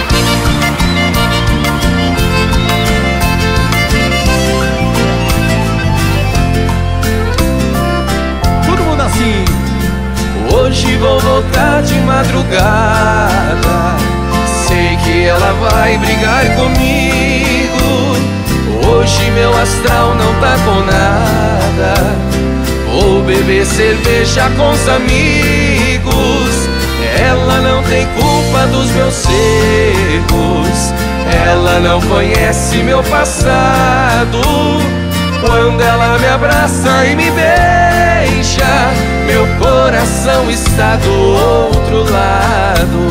E: Todo mundo assim.
B: Hoje vou voltar de madrugada, sei que ela vai brigar comigo. Hoje meu astral não tá com nada, vou beber cerveja com os amigos. Ela não tem culpa dos meus erros, ela não conhece meu passado. Quando ela me abraça e me beija, meu coração está do outro lado.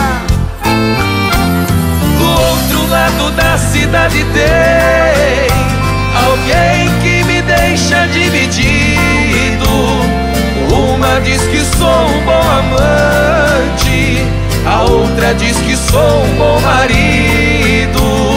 B: Do outro lado da cidade tem alguém que me deixa dividido. Uma diz que sou um bom amante, a outra diz que sou um bom marido.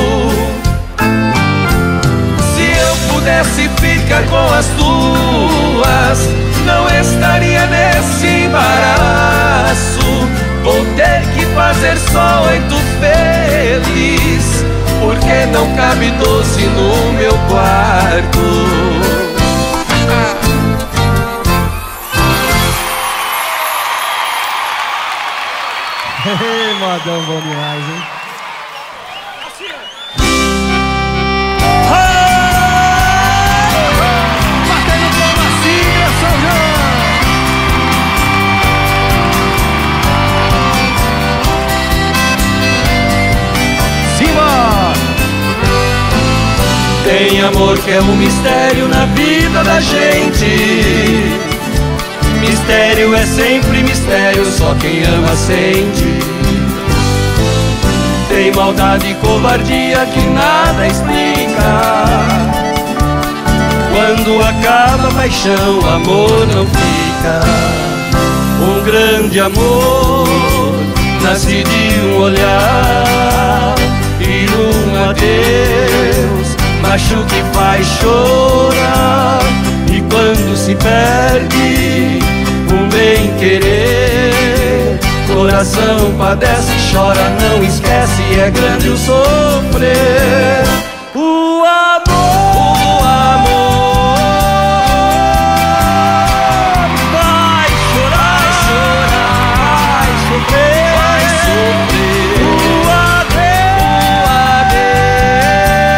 B: Se ficar com as duas, não estaria nesse embaraço. Vou ter que fazer só 8 feliz, porque não cabe 12 no meu quarto.
E: Modão bom demais, hein?
B: Tem amor que é um mistério na vida da gente. Mistério é sempre mistério, só quem ama sente. Tem maldade e covardia que nada explica. Quando acaba a paixão, o amor não fica. Um grande amor nasce de um olhar e um adeus machuca e faz chorar. E quando se perde um bem-querer, coração padece e chora, não esquece, é grande o sofrer. O amor vai chorar, vai sofrer, vai sofrer. O adeus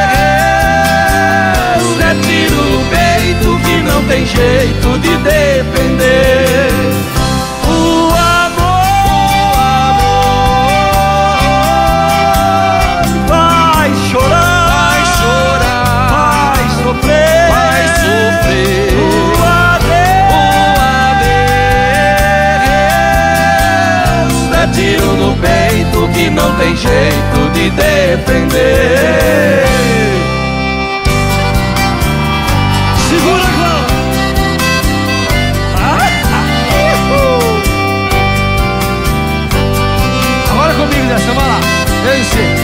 B: tem jeito de defender.
D: Segura, Clã!
E: Agora comigo dessa, vamos lá. Eu e você.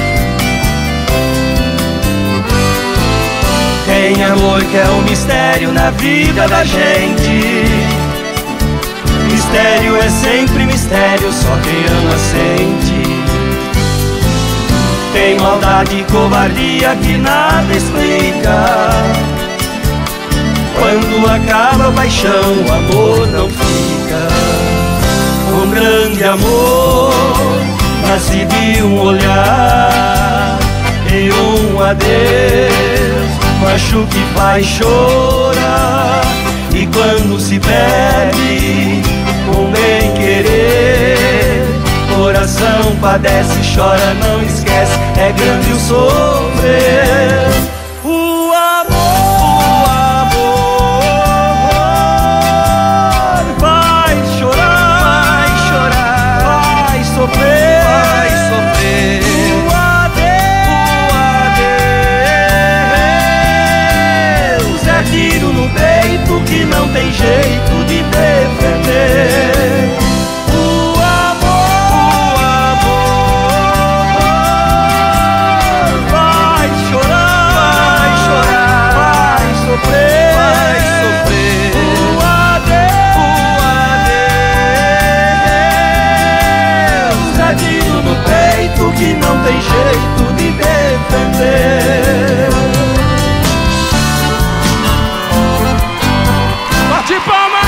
D: Tem amor que é um mistério na vida da gente. Mistério é sempre mistério, só quem ama sente. Tem maldade e covardia que nada explica. Quando acaba a paixão, o amor não fica. Um grande amor nasce de um olhar e um adeus, machuca e faz chorar. E quando se perde com bem querer, coração padece, chora, não esquece, é grande o sofrer. O amor vai chorar, vai sofrer, vai sofrer. O adeus é tiro no peito que não tem jeito de defender. O amor vai chorar, vai sofrer, vai sofrer. O adeus é tiro no peito que não tem jeito de defender.
C: Bate palma!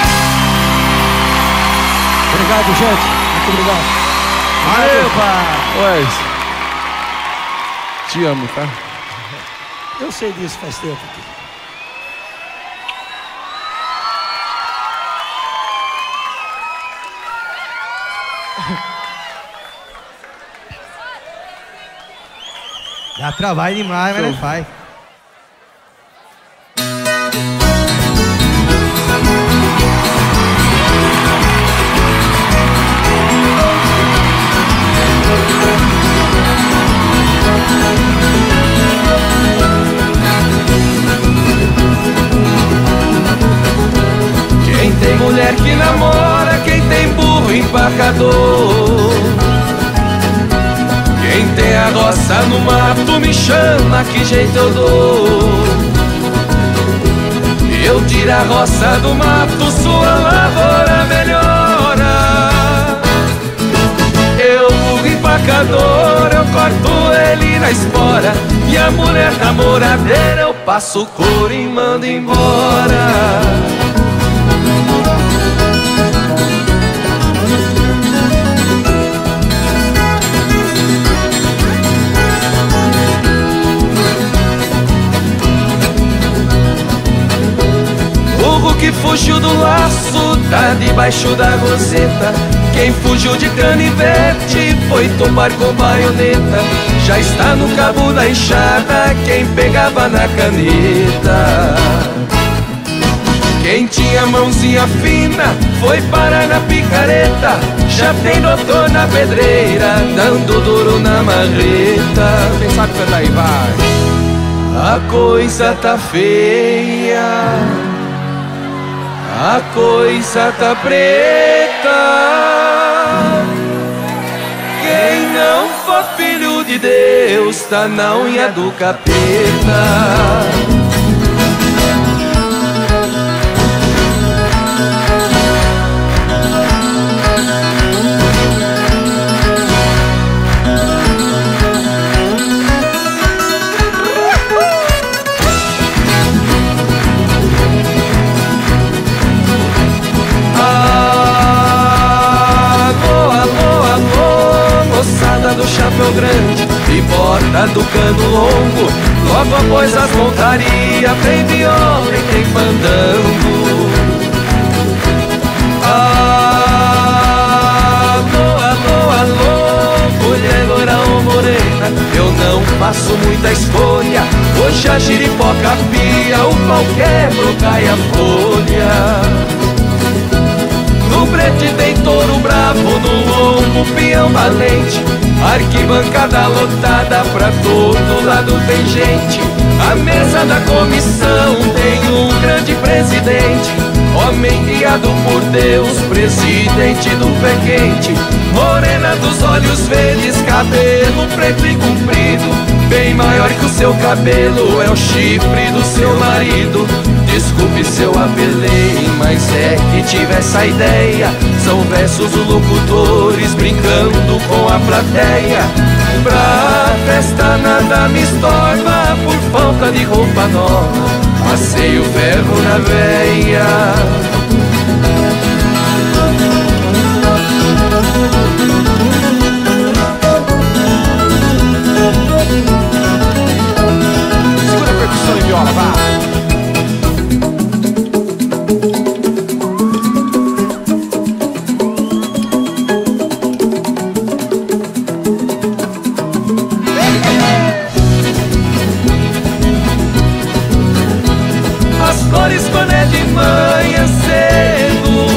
E: Obrigado, gente. Muito obrigado.
C: Valeu, pai! Oi. Te amo, tá?
D: Eu sei disso faz tempo.
E: Dá trabalho demais, mas não faz.
B: Quem tem mulher que namora, quem tem burro empacador, quem tem a roça no mato me chama, que jeito eu dou. Eu tiro a roça do mato, sua lavoura melhora. Eu burro empacador, eu corto ele na espora, e a mulher namoradeira eu passo o couro e mando embora. Que fugiu do laço, tá debaixo da roseta. Quem fugiu de canivete foi tomar com baioneta. Já está no cabo da enxada quem pegava na caneta. Quem tinha mãozinha fina foi parar na picareta. Já tem doutor na pedreira, dando duro na marreta.
C: Quem sabe cantar aí, vai!
B: A coisa tá feia, a coisa tá preta. Quem não for filho de Deus tá na unha do capeta. Do chapéu grande e bota do cano longo, logo após as montarias vem viola e tem fandango. Alô, alô, alô, mulher loira ou morena, eu não faço muita escolha. Hoje a giripoca pia, o pau quebra, cai a folha. No brete tem touro bravo, no lombo peão valente. Arquibancada lotada, pra todo lado tem gente. A mesa da comissão tem um grande presidente, homem guiado por Deus, presidente do pé quente. Morena dos olhos verdes, cabelo preto e comprido, bem maior que o seu cabelo, é o chifre do seu marido. Desculpe se eu apelei, mas é que tive essa ideia. São versos dos locutores brincando com a plateia. Pra festa nada me estorva, por falta de roupa nova, passei o ferro na veia.
C: Segura a percussão e viola, vá.
B: As flores quando é de manhã cedo,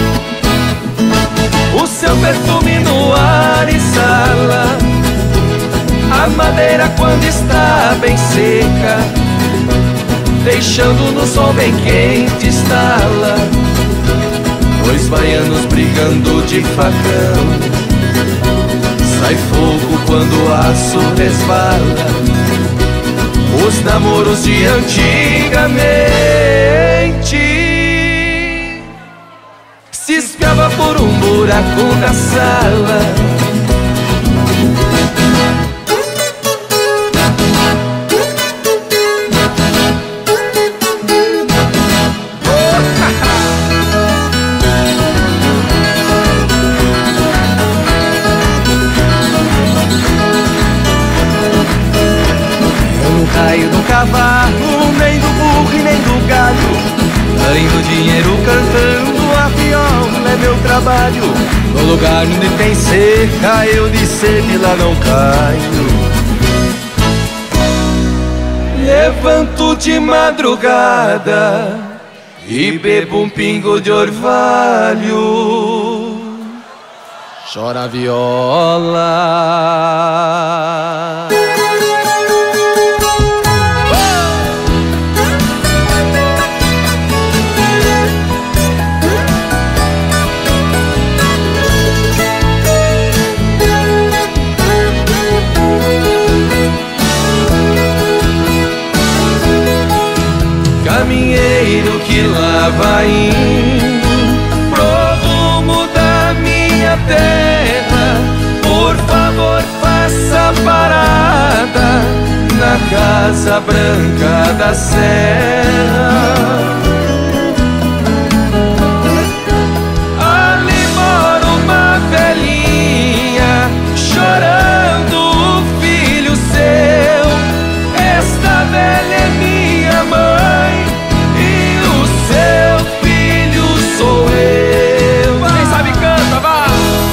B: o seu perfume no ar exala. A madeira quando está bem seca, deixando no sol bem quente estala. Dois baianos brigando de facão, sai fogo quando o aço resvala. Os namoros de antigamente se espiava por um buraco na sala. Caio do cavalo, nem do burro e nem do gado. Além do dinheiro cantando a viola é meu trabalho. No lugar onde tem seca, eu de sede lá não caio. Levanto de madrugada e bebo um pingo de orvalho. Chora a viola. Caminheiro que lá vai indo pro rumo da minha terra, por favor faça parada na Casa Branca da Serra. Ali mora uma velhinha chorando o filho seu. Esta velha é minha mãe e o seu filho sou eu. Quem sabe canta, vá!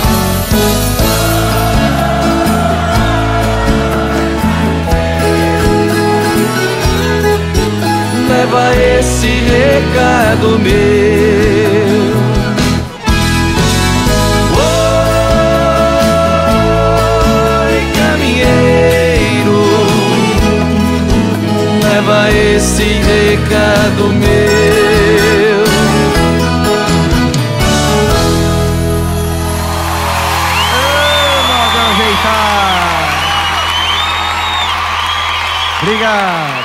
B: Leva esse recado meu. Oi, caminheiro, leva esse recado meu.
E: Vamos ajeitar. Obrigado.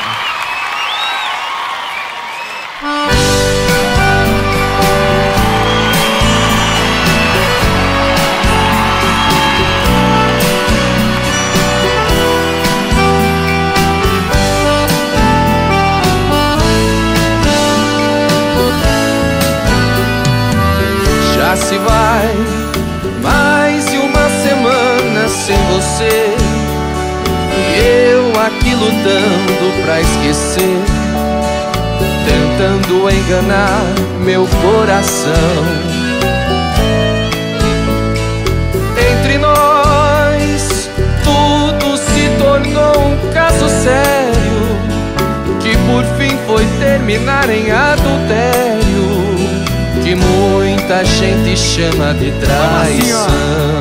B: Já se vai mais de uma semana sem você, e eu aqui lutando pra esquecer, tentando enganar meu coração. Entre nós tudo se tornou um caso sério, que por fim foi terminar em adultério, que muito muita gente chama de traição.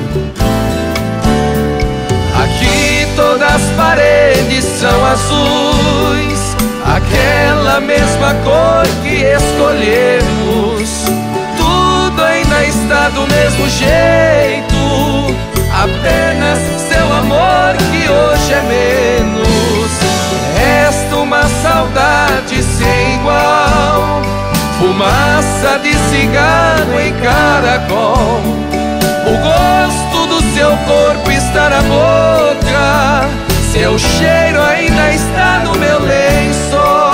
B: Aqui todas as paredes são azuis, aquela mesma cor que escolhemos. Tudo ainda está do mesmo jeito, apenas seu amor que hoje é menos. Resta uma saudade sem igual, fumaça de cigarro em caracol. O gosto do seu corpo está na boca, seu cheiro ainda está no meu lençol.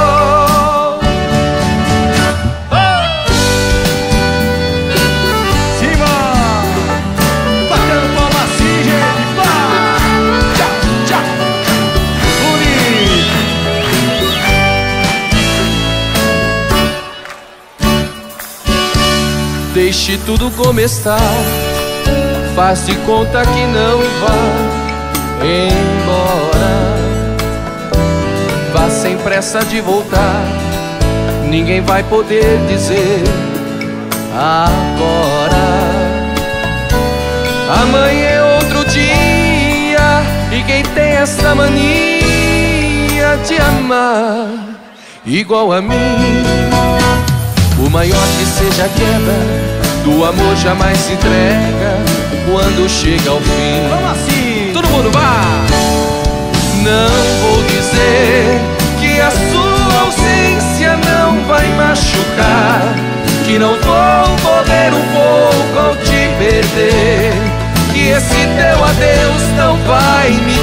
B: Deixe tudo como está, faz de conta que não vai embora. Vá sem pressa de voltar, ninguém vai poder dizer agora. Amanhã é outro dia, e quem tem essa mania de amar igual a mim, o maior que seja a queda do amor jamais se entrega quando chega ao fim.
E: Vamos assim!
B: Todo mundo vá! Não vou dizer que a sua ausência não vai machucar, que não vou morrer um pouco ao te perder, que esse teu adeus não vai me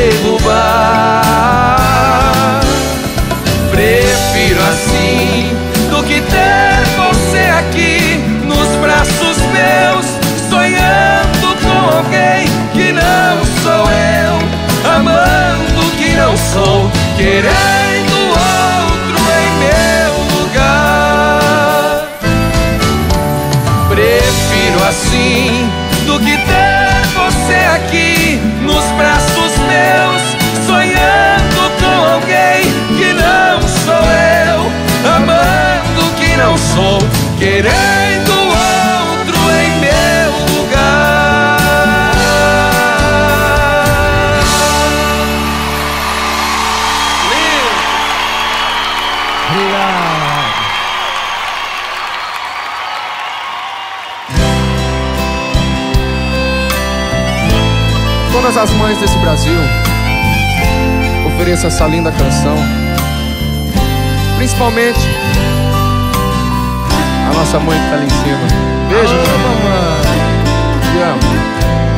B: derrubar. Prefiro assim do que ter você aqui nos braços meus, sonhando com alguém que não sou eu, amando que não sou, querendo outro em meu lugar. Prefiro assim do que ter você aqui nos braços meus, sonhando com alguém que não sou eu, amando que não sou, querendo outro em meu lugar.
E: Obrigado.
C: Todas as mães desse Brasil, ofereço essa linda canção, principalmente a nossa mãe que tá ali em cima. Beijo, mamãe. Te amo.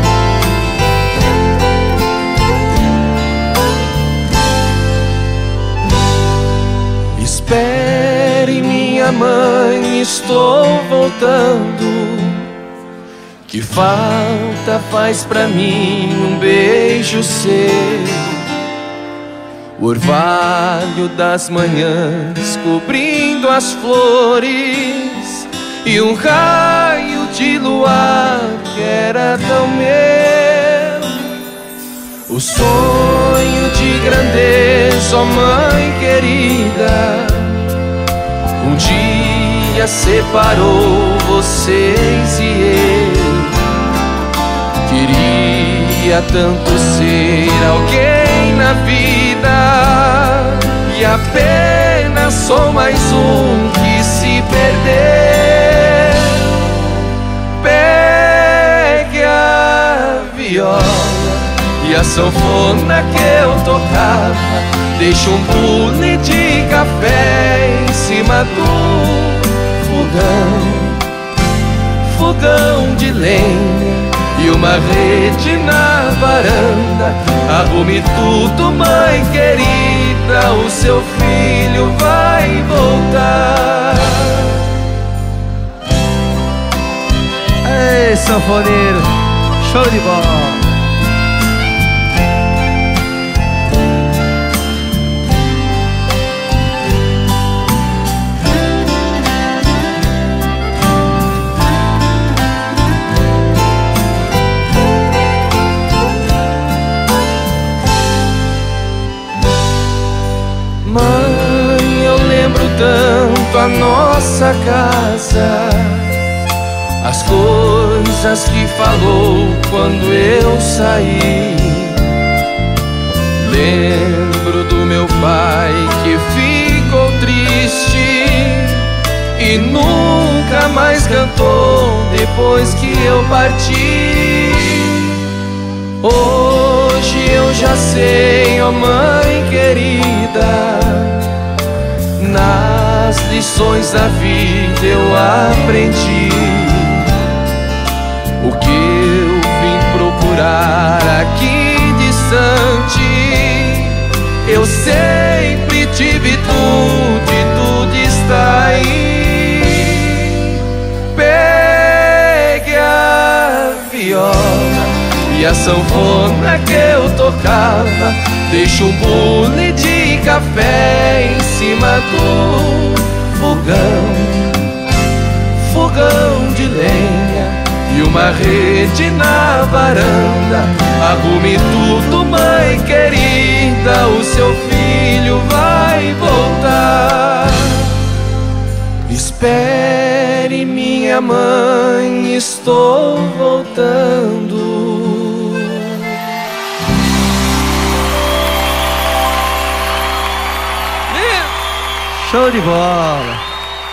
B: Espere, minha mãe, estou voltando. Que falta faz pra mim um beijo seu, o orvalho das manhãs cobrindo as flores, e um raio de luar que era tão meu. O sonho de grandeza, ó mãe querida, um dia separou vocês e eu. Queria tanto ser alguém na vida, e apenas sou mais um que se perdeu. Pegue a viola e a sanfona que eu tocava, deixa um bule de café em cima do fogão de lenha e uma rede na varanda. Arrume tudo, mãe querida, o seu filho vai voltar.
E: Ei, sanfoneiro, show de bola.
B: Mãe, eu lembro tanto a nossa casa, das coisas que falou quando eu saí. Lembro do meu pai que ficou triste e nunca mais cantou depois que eu parti. Hoje eu já sei, ó mãe querida, nas lições da vida eu aprendi o que eu vim procurar aqui distante. Eu sempre tive tudo e tudo está aí. Pegue a viola e a sanfona que eu tocava, deixo um bule de café em cima do fogão de lenha e uma rede na varanda. Arrume tudo, mãe querida, o seu filho vai voltar. Espere, minha mãe, estou voltando.
E: Show de bola!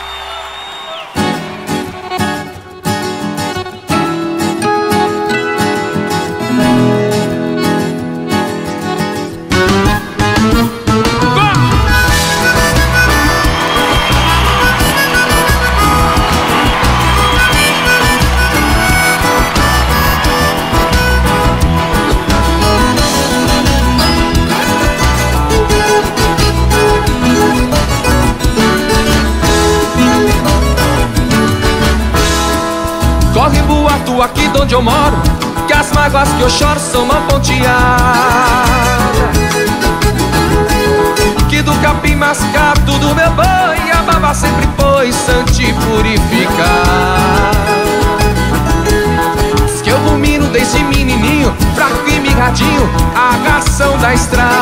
B: Corre boato aqui de onde eu moro que as mágoas que eu choro são mal ponteadas, que do capim mascado do meu banho a baba sempre foi santificar. Diz que eu rumino desde menininho, fraco e mirradinho, a ração da estrada.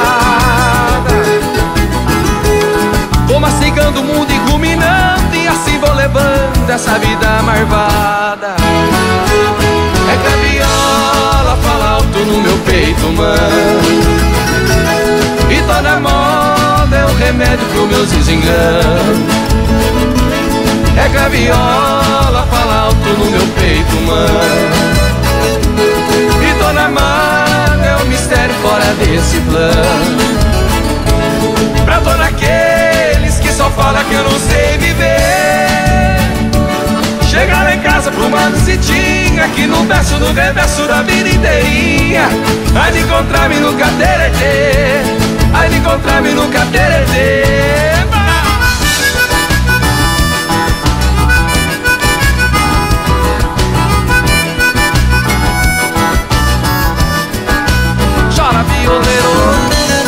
B: Vou mastigando o mundo e ruminando, e assim vou levando essa vida marvada. É que a viola fala alto no meu peito, mano, e toda moda é um remédio pro meus desenganos. É que a viola fala alto no meu peito, mano, e toda moda é um mistério fora desse plano. Pra todos aqueles que só falam que eu não sei viver, chegar lá em casa pra uma visitinha, aqui no verso, no reverso da vida inteirinha. Ai de encontrar-me no cateretê, ai de encontrar-me no cateretê. Chora, violeiro.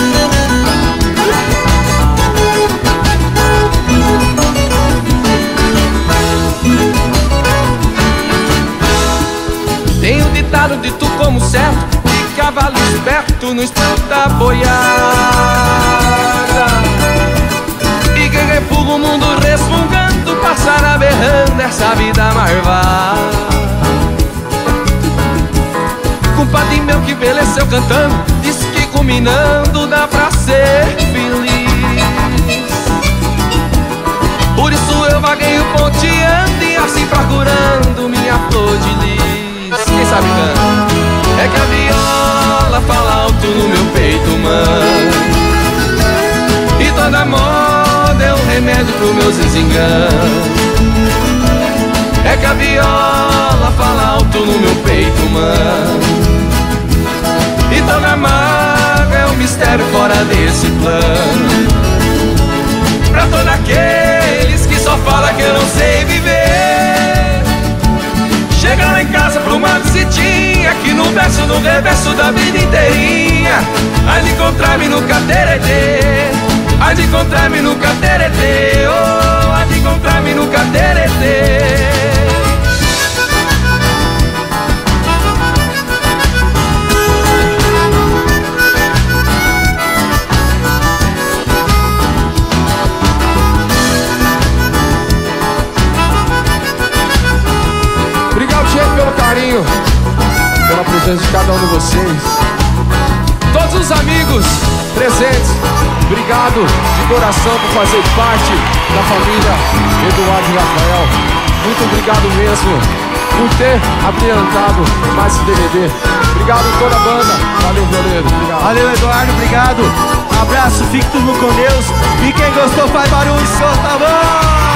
B: Tem um ditado dito como certo, que cavalo esperto não espanta boiada, e quem refuga o mundo resmungando passará berrando essa vida marvada. Compadre meu que envelheceu cantando, disse que combinando dá pra ser feliz. Por isso eu vagueio ponteando e assim procurando minha flor de lis. Quem sabe canta? É que a viola fala alto no meu peito, mano, e toda moda é um remédio pro meus desenganos. É que a viola fala alto no meu peito, mano, e toda mágoa é um mistério fora desse plano. Pra todos aqueles que só falam que eu não sei viver, chega lá em casa pra uma visitinha, aqui no verso, no reverso da vida inteirinha. Ai de encontrar-me no cateretê, ai de encontrar-me no cateretê, oh, ai de encontrar-me no cateretê.
C: carinho, pela presença de cada um de vocês. Todos os amigos presentes, obrigado de coração por fazer parte da família Eduardo e Rafael. Muito obrigado mesmo por ter abrilhantado mais esse DVD. Obrigado toda a banda. Valeu, violeiro. Obrigado.
E: Valeu, Eduardo. Obrigado. Abraço, fique tudo com Deus. E quem gostou faz barulho e solta a mão.